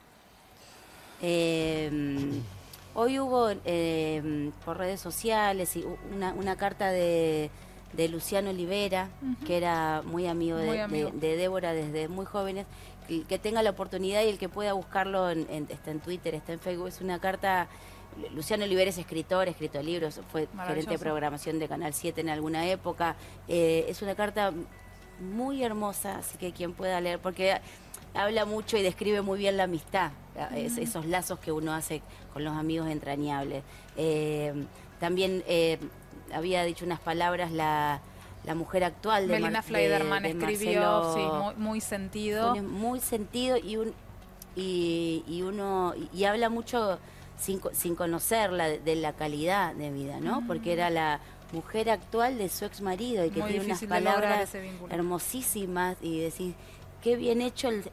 Eh, hoy hubo eh, por redes sociales y u- una, una carta de, de Luciano Olivera, Ujú. que era muy amigo, de, Muy de- amigo. de Débora desde muy jóvenes. El que tenga la oportunidad y el que pueda buscarlo, en, en- está en Twitter, está en Facebook, es una carta. Luciano Olivera es escritor, escrito libros, fue gerente de Maravilloso. programación de Canal siete en alguna época. Eh, es una carta muy hermosa, así que quien pueda leer, porque habla mucho y describe muy bien la amistad, es- Mm. esos lazos que uno hace con los amigos entrañables. Eh, también eh, había dicho unas palabras la, la mujer actual de Melina Mar- Fleiderman de- de escribió, Marcelo, sí, muy, muy sentido. pone muy sentido y un y, y uno y, y habla mucho sin, co- sin conocerla de, de la calidad de vida, ¿no? Mm. Porque era la mujer actual de su ex marido y que Muy tiene unas difícil de lograr palabras ese vínculo. hermosísimas y decís qué bien hecho el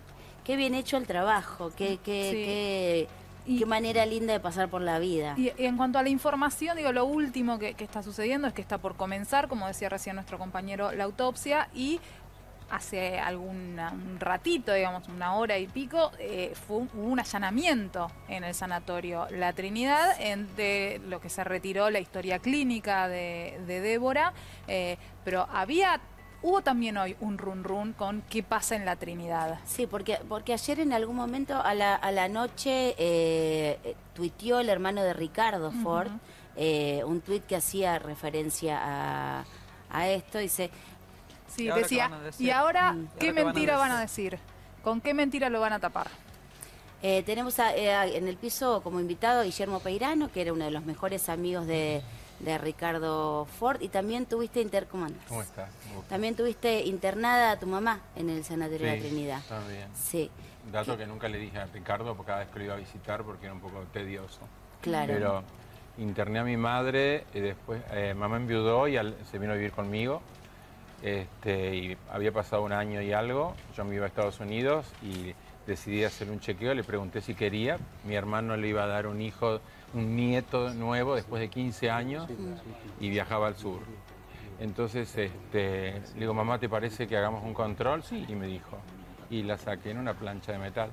qué bien hecho el trabajo, qué, qué, Sí. qué, Y- qué manera linda de pasar por la vida. Y, y en cuanto a la información, digo, lo último que, que está sucediendo es que está por comenzar, como decía recién nuestro compañero, la autopsia, y hace algún un ratito, digamos, una hora y pico, eh, fue un, hubo un allanamiento en el sanatorio La Trinidad, en, de lo que se retiró la historia clínica de, de Débora, eh, pero había... Hubo también hoy un run run con qué pasa en La Trinidad. Sí, porque, porque ayer en algún momento a la, a la noche eh, eh, tuiteó el hermano de Ricardo Ford, Ujú. eh, un tuit que hacía referencia a, a esto, dice... Sí, ¿Y ahora qué decía, van a decir? ¿y ahora Mm. qué ¿Y ahora qué van a mentira van a decir? decir? ¿Con qué mentira lo van a tapar? Eh, tenemos a- eh, a- en el piso como invitado a Guillermo Peirano, que era uno de los mejores amigos de, de Ricardo Ford, y también tuviste inter... ¿Cómo andas? ¿Cómo estás? ¿Cómo estás? También tuviste internada a tu mamá en el Sanatorio de la Sí, Trinidad. está bien. Sí, Dato que nunca le dije a Ricardo por cada vez que lo iba a visitar porque era un poco tedioso. claro. Pero interné a mi madre y después eh, mamá enviudó y al- se vino a vivir conmigo. Este, y había pasado un año y algo, yo me iba a Estados Unidos y decidí hacer un chequeo, le pregunté si quería, mi hermano le iba a dar un hijo, un nieto nuevo después de quince años y viajaba al sur. Entonces este, le digo, mamá, ¿te parece que hagamos un control? Sí, y me dijo. Y la saqué en una plancha de metal.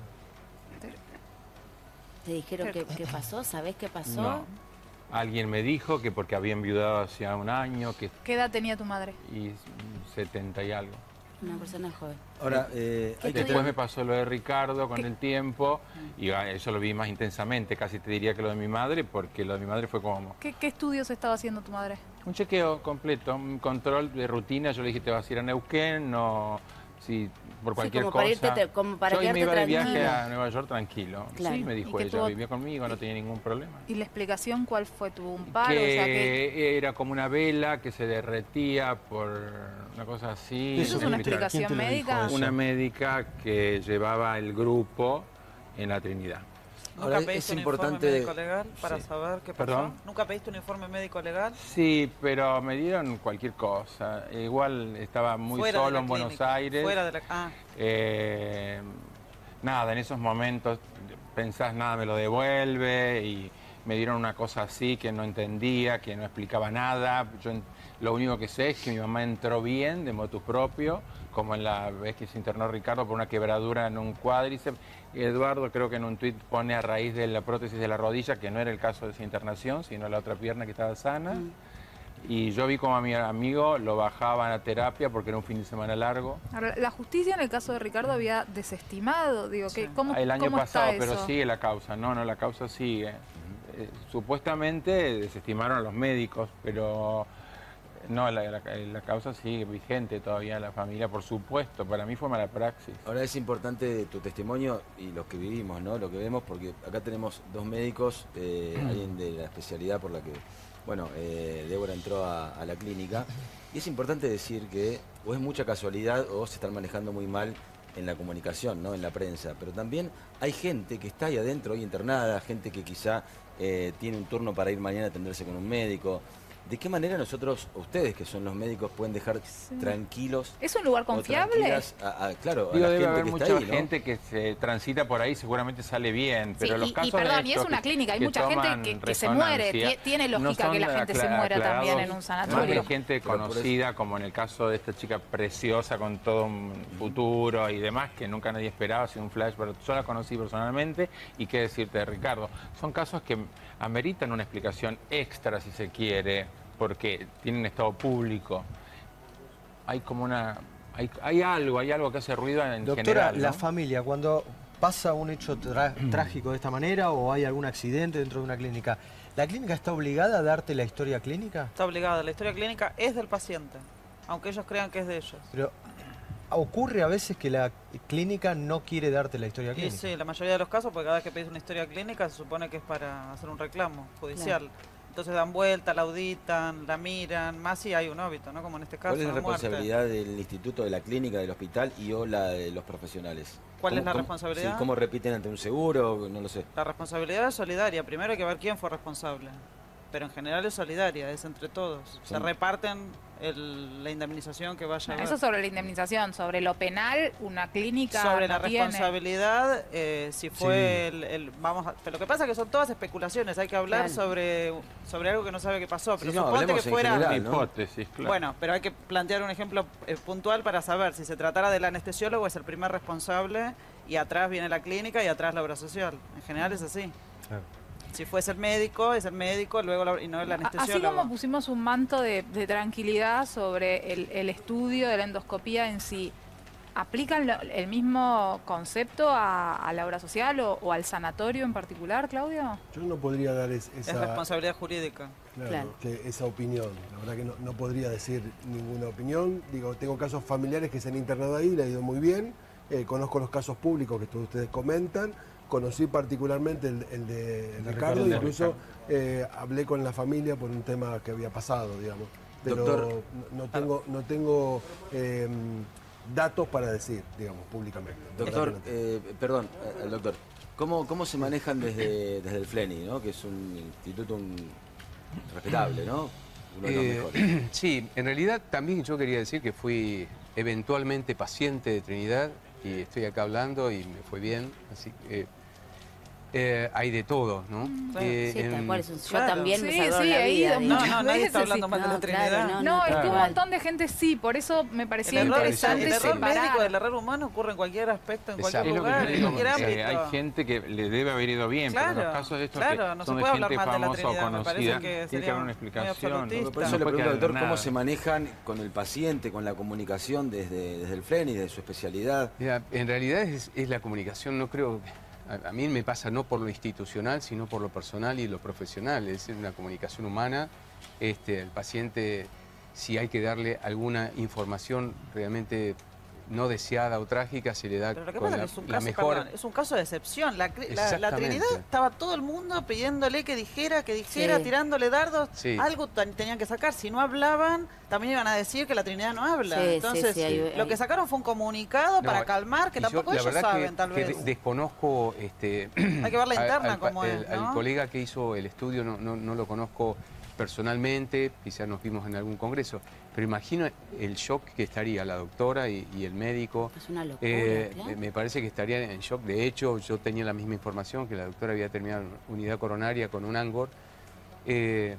¿Te dijeron qué, qué pasó? ¿Sabés qué pasó? No. Alguien me dijo que porque había enviudado hacía un año, que ¿Qué edad tenía tu madre? y setenta y algo. Una persona joven. Ahora, eh, ¿Qué hay que Después estudió? me pasó lo de Ricardo con el tiempo y ah, eso lo vi más intensamente, casi te diría que lo de mi madre, porque lo de mi madre fue como ¿Qué, qué estudios estaba haciendo tu madre? un chequeo completo, un control de rutina. Yo le dije, te vas a ir a Neuquén, no, si por Sí, cualquier como cosa. para irte te- como para Yo hoy me quedarte iba de viaje tranquilo. a Nueva York tranquilo. Claro. Sí, me ¿Y dijo qué ella, tuvo- vivía conmigo, no tenía ningún problema. ¿Y la explicación cuál fue? ¿Tuvo un paro? Que O sea, que era como una vela que se derretía por una cosa así. ¿Eso es una explicar. explicación ¿Quién te lo dijo médica? eso? Una médica que llevaba el grupo en la Trinidad. ¿Nunca Ahora, pediste es un importante- informe médico legal para Sí. saber qué pasó? ¿Perdón? ¿Nunca pediste un informe médico legal? Sí, pero me dieron cualquier cosa. Igual estaba muy Fuera de solo la en Buenos clínica, Aires. Fuera de la... Ah, Eh, nada, en esos momentos pensás, nada me lo devuelve y me dieron una cosa así que no entendía, que no explicaba nada. Yo en- lo único que sé es que mi mamá entró bien de motu propio, como en la vez que se internó Ricardo por una quebradura en un cuádriceps. Y Eduardo creo que en un tuit pone a raíz de la prótesis de la rodilla, que no era el caso de esa internación, sino la otra pierna que estaba sana. Y yo vi como a mi amigo lo bajaban a terapia porque era un fin de semana largo. Ahora, la justicia en el caso de Ricardo había desestimado, digo, que ¿cómo, El año cómo pasado, está pero eso? sigue la causa. No, no, la causa sigue. Eh, supuestamente desestimaron a los médicos, pero no, la, la- la causa sigue vigente todavía en la familia, por supuesto. Para mí fue mala praxis. Ahora es importante tu testimonio y los que vivimos, ¿no? Lo que vemos, porque acá tenemos dos médicos, eh, alguien de la especialidad por la que, bueno, eh, Débora entró a, a la clínica. Y es importante decir que o es mucha casualidad o se están manejando muy mal en la comunicación, ¿no? En la prensa. Pero también hay gente que está ahí adentro, hoy internada, gente que quizá eh, tiene un turno para ir mañana a atenderse con un médico. ¿De qué manera nosotros, ustedes que son los médicos, pueden dejar tranquilos? ¿Es un lugar o confiable? tranquilas a- a- claro, a Digo, la debe gente haber que mucha está ahí, ¿no? gente que se transita por ahí, seguramente sale bien, pero Sí, los y- y casos perdón, de y es estos una que- clínica, hay que mucha gente toman que- que se muere, resonancia, tie- tiene no lógica son que la gente se acla- muera también aclarados en un más sanatorio. de gente Pero por conocida, como en el caso de esta chica preciosa con todo un futuro y demás, que nunca nadie esperaba, ha sido un flash, pero yo la conocí personalmente, y qué decirte de Ricardo. Son casos que ameritan una explicación extra, si se quiere, porque tienen estado público. Hay como una... Hay, hay algo, hay algo que hace ruido en Doctora, general, ¿no? la familia, cuando pasa un hecho tra- trágico de esta manera o hay algún accidente dentro de una clínica, ¿la clínica está obligada a darte la historia clínica? está obligada. La historia clínica es del paciente, aunque ellos crean que es de ellos. Pero ocurre a veces que la clínica no quiere darte la historia Y clínica. sí, la mayoría de los casos, porque cada vez que pedís una historia clínica se supone que es para hacer un reclamo judicial. Entonces dan vuelta, la auditan, la miran, más si hay un óbito, ¿no? Como en este caso, ¿Cuál es la una muerte. responsabilidad del instituto, de la clínica, del hospital y o la de los profesionales? ¿Cuál es ¿Cómo- la cómo- responsabilidad? sí, ¿Cómo repiten ante un seguro? No lo sé. La responsabilidad es solidaria. Primero hay que ver quién fue responsable. pero en general es solidaria, es entre todos. Se reparten el, la indemnización que vaya a haber. Eso sobre la indemnización, sobre lo penal, una clínica sobre no la tiene. responsabilidad, eh, si fue Sí. el, el- vamos a, pero lo que pasa es que son todas especulaciones, hay que hablar Claro. sobre sobre algo que no sabe qué pasó, pero Sí, no, suponte que hablemos en fuera general, ¿no? Hipótesis, claro. bueno, pero hay que plantear un ejemplo eh, puntual para saber si se tratara del anestesiólogo, es el primer responsable y atrás viene la clínica y atrás la obra social. En general es así. Claro. Si fuese el médico, es el médico, luego la- y no el Así anestesiólogo. como pusimos un manto de, de tranquilidad sobre el, el estudio de la endoscopía en sí, ¿aplican lo- el mismo concepto a, a la obra social o, o al sanatorio en particular, Claudio? Yo no podría dar es- Es esa, responsabilidad jurídica. claro, Claro. que esa opinión. La verdad que no, no podría decir ninguna opinión. Digo, tengo casos familiares que se han internado ahí, le ha ido muy bien. Eh, conozco los casos públicos que todos ustedes comentan. Conocí particularmente el, el de El de Ricardo, Ricardo. incluso eh, hablé con la familia por un tema que había pasado, digamos. Pero Doctor. no, no tengo, no tengo eh, datos para decir, digamos, públicamente. Doctor, eh, perdón, eh, doctor, ¿cómo, cómo se manejan desde, desde el FLENI, ¿no? Que es un instituto un- respetable, ¿no? Uno de los Eh, mejores. sí, en realidad también yo quería decir que fui eventualmente paciente de Trinidad y estoy acá hablando y me fue bien, así que eh, hay de todo, ¿no? Claro. Eh, Sí, tal en- cual, es un- yo Claro. también me Sí, salvó sí, la he vida. ido digo. No, no, nadie está veces, hablando mal de la No, claro, Trinidad. no, No, es que un Igual. montón de gente sí, por eso me El parecía error, interesante el error separar. médico, el error humano ocurre en cualquier aspecto, en Exacto. cualquier Es lo que lugar, yo en digo, cualquier eh, ámbito. hay gente que le debe haber ido bien, pero en Claro, los casos de estos claro, que no se son de puede hablar gente mal de la famosa o Trinidad, me parece conocida, que tiene que sería haber una muy explicación. absolutista. Por eso No le puede pregunto, haber doctor, ¿cómo nada. se manejan con el paciente, con la comunicación desde, desde el FLENI, de su especialidad? Mira, en realidad es, es la comunicación, no creo, a, a mí me pasa no por lo institucional, sino por lo personal y lo profesional, es una comunicación humana. Este, el paciente, si hay que darle alguna información realmente no deseada o trágica, se le da Pero lo que con pasa la, es que es un la caso, mejor... perdón, es un caso de excepción. La, cri- la- la Exactamente. Trinidad estaba todo el mundo pidiéndole que dijera, que dijera, Sí. tirándole dardos. Sí. Algo tan- tenían que sacar. Si no hablaban, también iban a decir que la Trinidad no habla. Sí, sí, Entonces, sí, hay- lo hay- que sacaron fue un comunicado No, para calmar, que y yo, tampoco la ellos verdad saben, que, tal que vez. de- desconozco este, Hay que ver la a- interna al, pa- cómo es, el- ¿no? al colega que hizo el estudio, no, no, no lo conozco personalmente, quizás nos vimos en algún congreso, pero imagino el shock que estaría la doctora y, y el médico. Es una locura, Eh, claro. me- me parece que estaría en shock. De hecho, yo tenía la misma información, que la doctora había terminado en unidad coronaria con un Angor. Eh,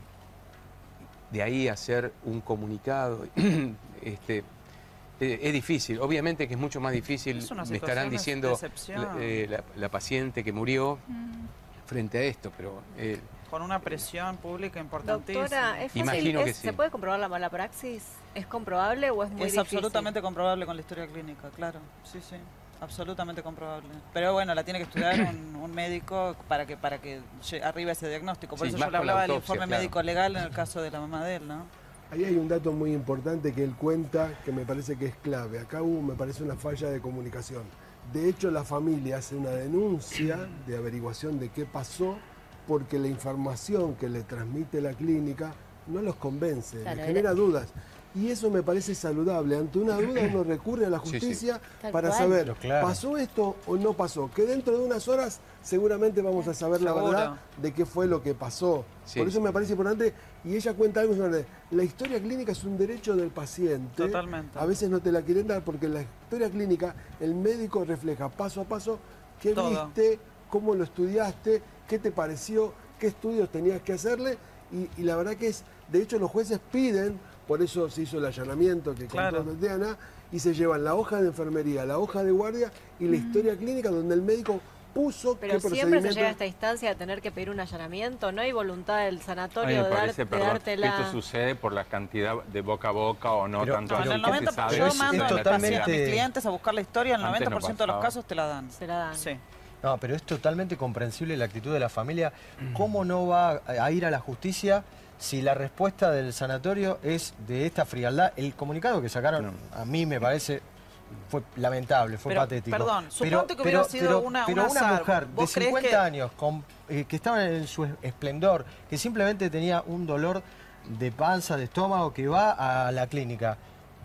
de ahí hacer un comunicado, este, eh, es difícil. Obviamente que es mucho más difícil, Es una me estarán situación de diciendo excepción. la, eh, la- la paciente que murió frente a esto, pero... eh, Con una presión pública importantísima. Doctora, ¿es fácil? Imagino que ¿Es- sí. ¿Se puede comprobar la mala praxis? ¿Es comprobable o es muy Es difícil? absolutamente comprobable con la historia clínica, claro. Sí, sí. Absolutamente comprobable. Pero bueno, la tiene que estudiar un, un médico para que para que lle- arribe ese diagnóstico. Por Sí, eso más yo le con la hablaba del autopsia, informe claro. médico legal en el caso de la mamá de él, ¿no? Ahí hay un dato muy importante que él cuenta que me parece que es clave. Acá hubo, me parece, una falla de comunicación. De hecho, la familia hace una denuncia de averiguación de qué pasó porque la información que le transmite la clínica no los convence, Claro, les era- genera dudas. Y eso me parece saludable. Ante una duda uno recurre a la Sí, sí. justicia Tal para cual. saber, Pero claro. ¿pasó esto o no pasó? Que dentro de unas horas seguramente vamos a saber la Seguro. verdad de qué fue lo que pasó. Sí. Por eso me parece importante, y ella cuenta algo sobre la historia clínica es un derecho del paciente. Totalmente. A veces no te la quieren dar porque en la historia clínica el médico refleja paso a paso qué Todo. viste, cómo lo estudiaste, qué te pareció, qué estudios tenías que hacerle, y, y la verdad que es, de hecho los jueces piden, por eso se hizo el allanamiento que Claro. contó Tatiana, y se llevan la hoja de enfermería, la hoja de guardia y la historia clínica donde el médico puso Pero qué siempre se procedimiento... llega a esta instancia de tener que pedir un allanamiento. No hay voluntad del A mí sanatorio me de, dar- parece, de perdón, que dártela. esto sucede por la cantidad de boca a boca o no Pero- tanto No, en así el que noventa se sabe. yo es- mando es a mis totalmente- pacientes, a mis clientes a buscar la historia, en el Antes noventa no por ciento de los pasaba. casos te la dan. Se la dan. Sí. No, pero es totalmente comprensible la actitud de la familia. ¿Cómo no va a ir a la justicia si la respuesta del sanatorio es de esta frialdad? El comunicado que sacaron, a mí me parece, fue lamentable, fue Pero, patético. perdón, suponte que hubiera sido una- pero un una azar. mujer de ¿Vos creés cincuenta que- años, con, eh, que estaba en su esplendor, que simplemente tenía un dolor de panza, de estómago, que va a la clínica.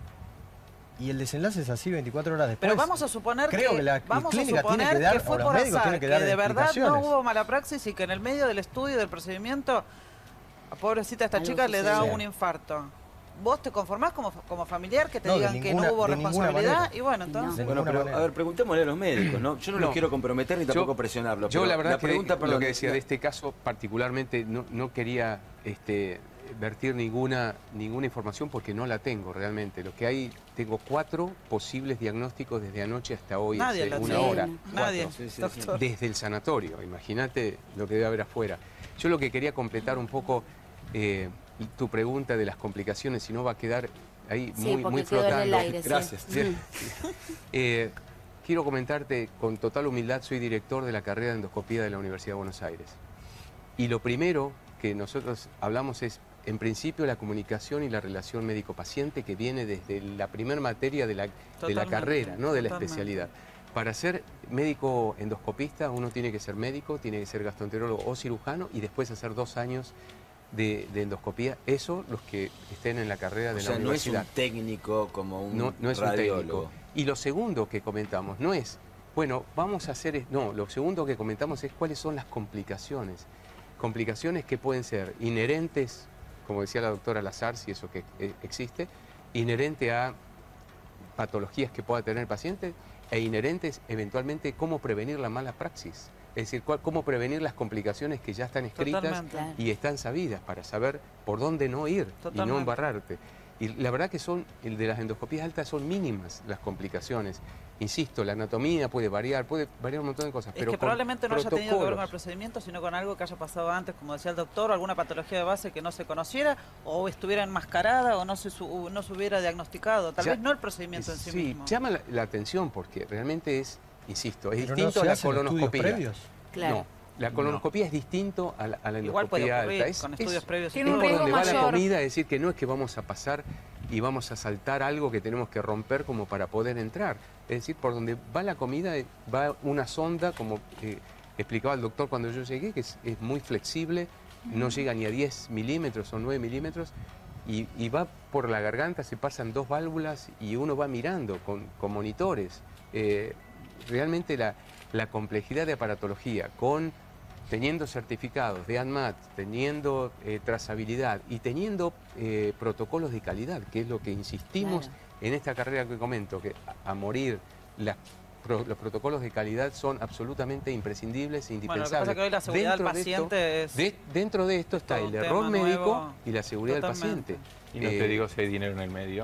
Y el desenlace es así veinticuatro horas después. Pero vamos a suponer Creo que, que la vamos a clínica tiene suponer que dar, que o fue los por médicos azar, tienen que, que dar de verdad no explicaciones. hubo mala praxis y que en el medio del estudio y del procedimiento pobrecita esta Algo chica le da sucedió. un infarto. ¿Vos te conformás como, como familiar que te No, de digan que ninguna- no hubo de ninguna responsabilidad? manera. Y bueno, entonces... Bueno, pero a ver, preguntémosle a los médicos, ¿no? Yo no, No. los quiero comprometer ni tampoco Yo- presionarlos. Yo pero la verdad que pregunta, lo perdón, que decía la- de este caso particularmente no, no quería este, vertir ninguna, ninguna información porque no la tengo realmente. Lo que hay, tengo cuatro posibles diagnósticos desde anoche hasta hoy, Nadie hace la una tiene. hora. Nadie, Cuatro. Sí, sí, doctor. Desde el sanatorio, imagínate lo que debe haber afuera. Yo lo que quería completar un poco eh, tu pregunta de las complicaciones, si no va a quedar ahí Sí, muy, porque muy quedó en el flotando. aire, sí. Gracias. Mm. Sí. Eh, quiero comentarte con total humildad, soy director de la carrera de endoscopía de la Universidad de Buenos Aires. Y lo primero que nosotros hablamos es, en principio, la comunicación y la relación médico-paciente que viene desde la primera materia de la, de la Totalmente, carrera, no de la totalmente. especialidad. Para ser médico endoscopista uno tiene que ser médico, tiene que ser gastroenterólogo o cirujano y después hacer dos años de, de endoscopía. Eso los que estén en la carrera de O la sea, no es universidad. un técnico como un No, no es un radiólogo. técnico. Y lo segundo que comentamos no es, bueno, vamos a hacer... es- No, lo segundo que comentamos es cuáles son las complicaciones. Complicaciones que pueden ser inherentes, como decía la doctora Lazar, si eso que eh, existe, inherente a patologías que pueda tener el paciente e inherentes eventualmente cómo prevenir la mala praxis. Es decir, cuál- cómo prevenir las complicaciones que ya están escritas Totalmente. Claro. y están sabidas para saber por dónde no ir y no Totalmente. embarrarte. Y la verdad que son, el de las endoscopías altas son mínimas las complicaciones. Insisto, la anatomía puede variar, puede variar un montón de cosas, Es pero que con probablemente no haya tenido que ver con el protocolos. procedimiento, sino con algo que haya pasado antes, como decía el doctor, alguna patología de base que no se conociera, o estuviera enmascarada, o no se, su- no se hubiera diagnosticado. Tal Ya- vez no el procedimiento en sí, Sí, mismo. llama la, la atención porque realmente es, insisto, es Pero no distinto se a la hacen estudios colonoscopía. previos. Claro. No, la colonoscopía es distinto a la, a la Igual puede endoscopía ocurrir alta. Es, con es- estudios previos. Tiene es un por riesgo donde va la mayor. comida, es decir, que no es que vamos a pasar y vamos a saltar algo que tenemos que romper como para poder entrar. Es decir, por donde va la comida eh, va una sonda, como eh, explicaba el doctor cuando yo llegué, que es, es muy flexible, no llega ni a diez milímetros o nueve milímetros, y, y va por la garganta, se pasan dos válvulas y uno va mirando con, con monitores. Eh, realmente la, la complejidad de aparatología con... teniendo certificados de ANMAT, teniendo eh, trazabilidad y teniendo eh, protocolos de calidad, que es lo que insistimos Claro. en esta carrera que comento, que a, a morir las pro- los protocolos de calidad son absolutamente imprescindibles e Bueno, lo que indispensables. pasa es que hoy la seguridad del Dentro de esto- paciente es... de- dentro de esto está todo el un error tema médico nuevo. y la seguridad Totalmente. del paciente. Y no Eh, te digo si hay dinero en el medio,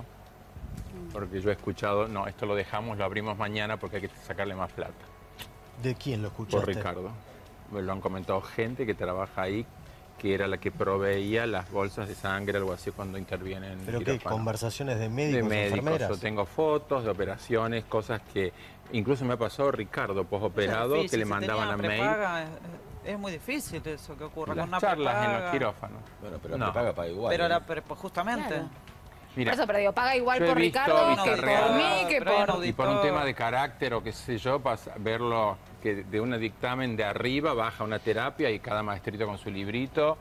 porque yo he escuchado, no, esto lo dejamos, lo abrimos mañana porque hay que sacarle más plata. ¿De quién lo escuchaste? Por Ricardo. Me lo han comentado gente que trabaja ahí, que era la que proveía las bolsas de sangre, algo así, cuando intervienen. ¿Pero qué? quirófano. ¿Conversaciones de De médicos, médicos. enfermeras? Yo tengo fotos de operaciones, cosas que incluso me ha pasado Ricardo posoperado, Es difícil, que le si mandaban tenía a mail. prepaga, es, es muy difícil eso que ocurra Las con una charlas en prepaga. los quirófanos. Bueno, pero No. la prepaga paga igual. Pero ¿eh? la, pero, pues, justamente... Claro. Mira, Por eso, pero digo, paga igual yo he por visto Ricardo mi que por carrera, mí, que pero hay un por... audit- y por un tema de carácter o qué sé yo, pas- verlo que de un dictamen de arriba baja una terapia y cada maestrito con su librito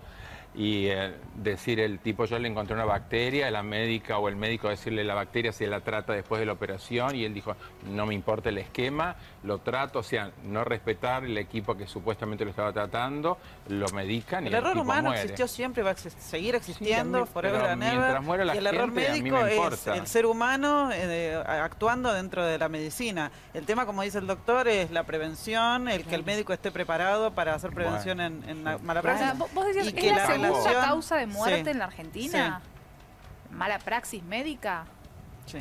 y eh, decir el tipo, yo le encontré una bacteria, la médica o el médico decirle la bacteria se la trata después de la operación y él dijo, no me importa el esquema, lo trato, o sea, no respetar el equipo que supuestamente lo estaba tratando, lo medican y El el, error tipo humano muere. existió siempre, va a exis- seguir existiendo, Sí, a mí- forever pero and ever. mientras muera la Y el error gente, a mí médico me es importa. el ser humano eh, actuando dentro de la medicina. El tema, como dice el doctor, es la prevención, el que el médico esté preparado para hacer prevención en, en la mala O sea, praxis. vos vos decías, Y ¿es que la la segunda relación- causa de muerte Sí. en la Argentina? ¿Mala praxis médica? Sí.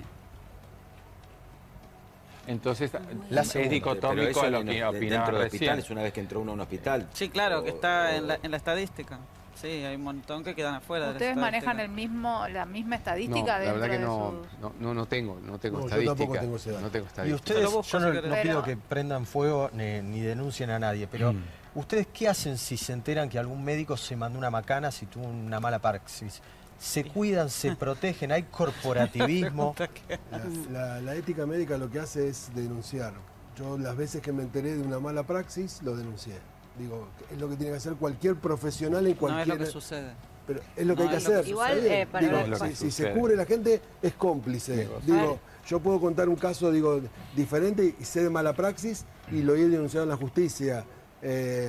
Entonces La es segunda. dicotómico Pero eso lo en- que de- opinaba dentro del recién. hospital es una vez que entró uno a un hospital. Sí, claro, que O- está o- en la, en la estadística. Sí, hay un montón que quedan afuera. de la ¿Ustedes manejan estadística. el mismo, la misma No, estadística la dentro verdad que de no, sus... no, no, no tengo, no tengo No, yo estadística. tampoco tengo ese dato. No tengo Y estadística. ustedes, Pero vos, yo no, si no querés. pido Pero- que prendan fuego ni, ni denuncien a nadie, pero Mm. ¿ustedes qué hacen si se enteran que algún médico se mandó una macana, si tuvo una mala praxis? ¿Se cuidan, se protegen? ¿Hay corporativismo? La, la- la ética médica lo que hace es denunciar. Yo las veces que me enteré de una mala praxis, lo denuncié. Digo, es lo que tiene que hacer cualquier profesional en No es cualquier... lo que sucede. Pero es lo que No hay que es lo que hacer. Igual, ¿está bien? eh, para Digo, ver- No es lo si, que si se sucede. cubre la gente, es cómplice. Digo, Digo, yo puedo contar un caso, digo, diferente y sé de mala praxis y lo he denunciado en la justicia. Eh,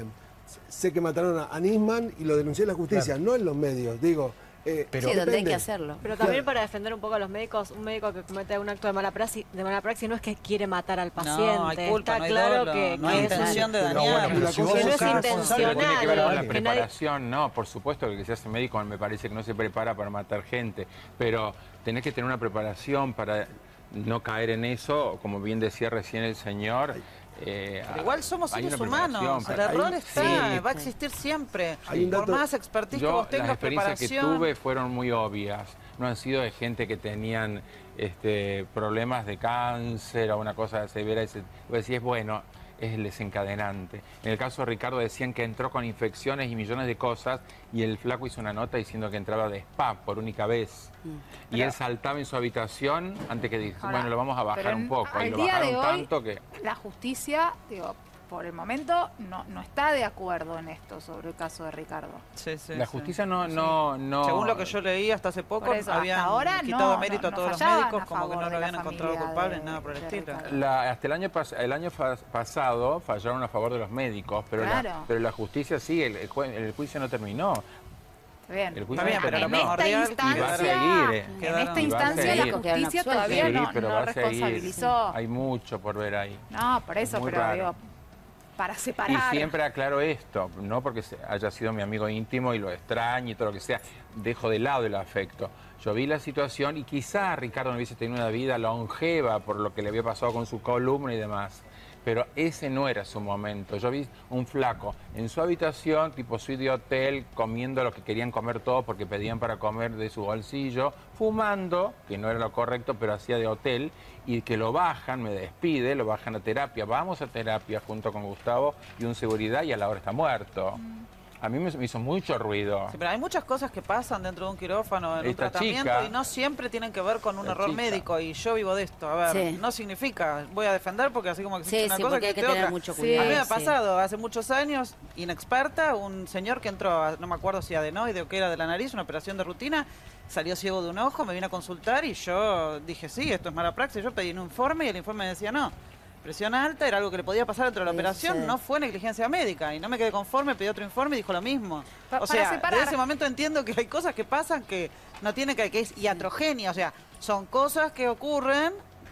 sé que mataron a, a Nisman y lo denuncié en la justicia, claro. no en los medios, digo. Eh, pero sí, donde hay que hacerlo. Pero también claro. para defender un poco a los médicos, un médico que comete un acto de mala praxis, de mala praxis no es que quiere matar al paciente. No, hay culpa, Está no hay claro dolo, que, no que hay es intención de un- dañar. No, bueno, que no es intencional. Tiene que ver con la que nadie- preparación, no, por supuesto que el que se hace médico me parece que no se prepara para matar gente, pero tenés que tener una preparación para no caer en eso, como bien decía recién el señor. Eh, Pero igual somos hay seres una humanos, preparación. el error Hay- está, sí. va a existir siempre. Hay un Por dato- más expertise que Yo, vos las tengas, experiencias que preparación. tuve fueron muy obvias. No han sido de gente que tenían este, problemas de cáncer o una cosa severa. Ese, vos decís, bueno, es el desencadenante. En el caso de Ricardo decían que entró con infecciones y millones de cosas y el flaco hizo una nota diciendo que entraba de spa por única vez. Mm. Y él saltaba en su habitación antes que dijese, Ahora, bueno, lo vamos a bajar pero un en- poco. Y al lo día bajaron de hoy, tanto que... La justicia, digo, por el momento no, no está de acuerdo en esto sobre el caso de Ricardo. Sí, sí, La sí. justicia no, no, no... Según lo que yo leí hasta hace poco, Por eso, hasta habían ahora quitado no, mérito no, a no todos los fallaban médicos, a como que favor no de lo la habían encontrado familia culpable, de- nada por el de estilo. Ricardo. La- hasta el año, pas- el año fa- pasado fallaron a favor de los médicos, pero, Claro. la, pero la justicia sí, el, el jue- el juicio no terminó. Está bien. El juicio Está bien, no pero lo terminó. primordial Y va a seguir. eh. En Quedaron- esta y va a instancia seguir. la justicia Quedaron todavía Sí, no, pero no va a seguir. responsabilizó. Hay mucho por ver ahí. No, por eso, Muy pero raro. digo, para Y separar. siempre aclaro esto, no porque se- haya sido mi amigo íntimo y lo extrañe y todo lo que sea, dejo de lado el afecto. Yo vi la situación y quizá Ricardo no hubiese tenido una vida longeva por lo que le había pasado con su columna y demás. Pero ese no era su momento. Yo vi un flaco en su habitación, tipo suite de hotel, comiendo lo que querían comer todos porque pedían para comer de su bolsillo, fumando, que no era lo correcto, pero hacía de hotel, y que lo bajan, me despide, lo bajan a terapia. Vamos a terapia junto con Gustavo y un seguridad y a la hora está muerto. A mí me, me hizo mucho ruido. Sí, pero hay muchas cosas que pasan dentro de un quirófano, en un Esta tratamiento, chica- y no siempre tienen que ver con un La error chica. médico, y yo vivo de esto. A ver, Sí. no significa, voy a defender porque así como existe Sí, una sí, cosa, porque hay que existe tener otra. mucho A cuidado. mí me ha Sí. pasado hace muchos años, inexperta, un señor que entró, a- no me acuerdo si adenoide o qué era de la nariz, una operación de rutina, salió ciego de un ojo, me vino a consultar y yo dije, sí, esto es mala praxis. Yo pedí un informe y el informe me decía no. Presión alta, era algo que le podía pasar dentro de la Sí, operación, sí. no fue negligencia médica. Y no me quedé conforme, pedí otro informe y dijo lo mismo. Pa- o para sea, separar. desde ese momento entiendo que hay cosas que pasan que no tienen que, que es iatrogenia. O sea, son cosas que ocurren,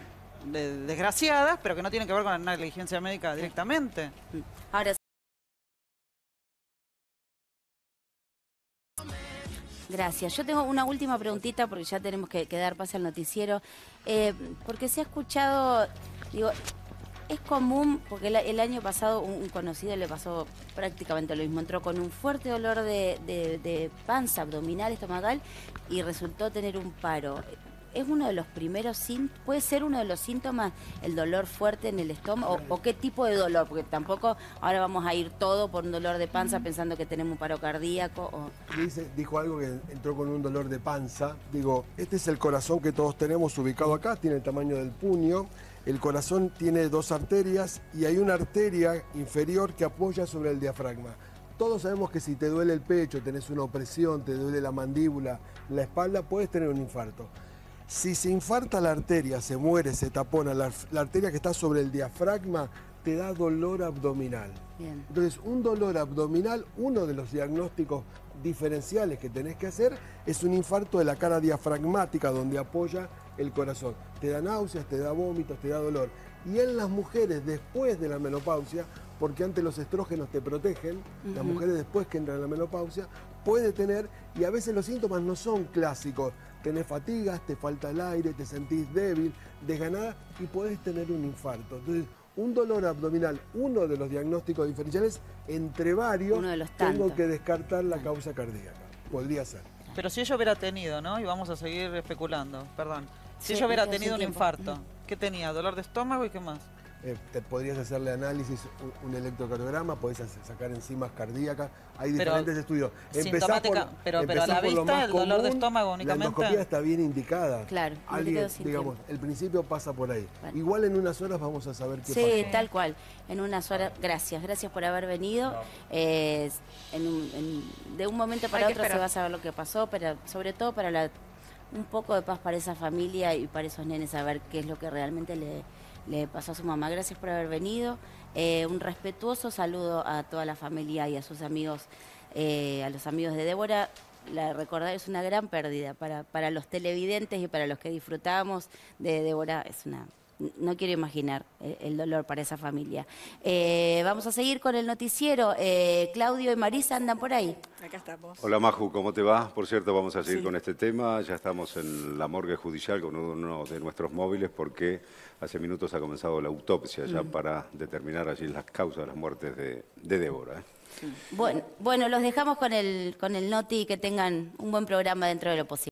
de- desgraciadas, pero que no tienen que ver con la negligencia médica directamente. Ahora, gracias. Yo tengo una última preguntita porque ya tenemos que, que dar pase al noticiero. Eh, porque se ha escuchado, digo, es común, porque el, el año pasado un, un conocido le pasó prácticamente lo mismo. Entró con un fuerte dolor de, de- de panza, abdominal, estomacal y resultó tener un paro. ¿Es uno de los primeros síntomas? ¿Puede ser uno de los síntomas el dolor fuerte en el estómago? ¿O, o qué tipo de dolor? Porque tampoco ahora vamos a ir todo por un dolor de panza pensando que tenemos un paro cardíaco. O... Dice, dijo algo que entró con un dolor de panza. Digo, este es el corazón que todos tenemos ubicado acá, tiene el tamaño del puño. El corazón tiene dos arterias y hay una arteria inferior que apoya sobre el diafragma. Todos sabemos que si te duele el pecho, tenés una opresión, te duele la mandíbula, la espalda, puedes tener un infarto. Si se infarta la arteria, se muere, se tapona, la, la arteria que está sobre el diafragma, te da dolor abdominal. Bien. Entonces, un dolor abdominal, uno de los diagnósticos diferenciales que tenés que hacer es un infarto de la cara diafragmática donde apoya el corazón. Te da náuseas, te da vómitos, te da dolor. Y en las mujeres después de la menopausia, porque antes los estrógenos te protegen, las Ujú. mujeres después que entran en la menopausia, puede tener, y a veces los síntomas no son clásicos. Tenés fatigas, te falta el aire, te sentís débil, desganada y podés tener un infarto. Entonces, un dolor abdominal, uno de los diagnósticos diferenciales, entre varios, Uno de los tengo tantos. que descartar la causa cardíaca. Podría ser. Pero si ella hubiera tenido, ¿no? Y vamos a seguir especulando, perdón. Si Sí, ella hubiera hace un tenido un tiempo. infarto, ¿qué tenía? ¿Dolor de estómago y qué más? Eh, te podrías hacerle análisis, un, un electrocardiograma, podés hacer- sacar enzimas cardíacas, hay Pero diferentes estudios. Empezá sintomática, pero- pero a empezá la por lo vista, más el dolor de común, estómago únicamente. La endoscopía está bien indicada. Claro, no te Alguien, quedo sin digamos, tiempo. el principio pasa por ahí. Bueno. Igual en unas horas vamos a saber qué Sí, pasó. tal cual. En unas horas, gracias, gracias por haber venido. Eh, en un- en- de un momento para Hay que otro se esperar. va a saber lo que pasó, pero sobre todo para la, un poco de paz para esa familia y para esos nenes, saber qué es lo que realmente le, le pasó a su mamá. Gracias por haber venido. Eh, un respetuoso saludo a toda la familia y a sus amigos, eh, a los amigos de Débora. La recordar es una gran pérdida para, para los televidentes y para los que disfrutamos de Débora. Es una, no quiero imaginar el, el dolor para esa familia. Eh, vamos a seguir con el noticiero. Eh, Claudio y Marisa andan por ahí. Acá estamos. Hola Maju, ¿cómo te va? Por cierto, vamos a seguir Sí. con este tema. Ya estamos en la morgue judicial con uno de nuestros móviles porque hace minutos ha comenzado la autopsia ya Mm. para determinar allí las causas de las muertes de, de Débora. ¿eh? Bueno, bueno, los dejamos con el, con el noti y que tengan un buen programa dentro de lo posible.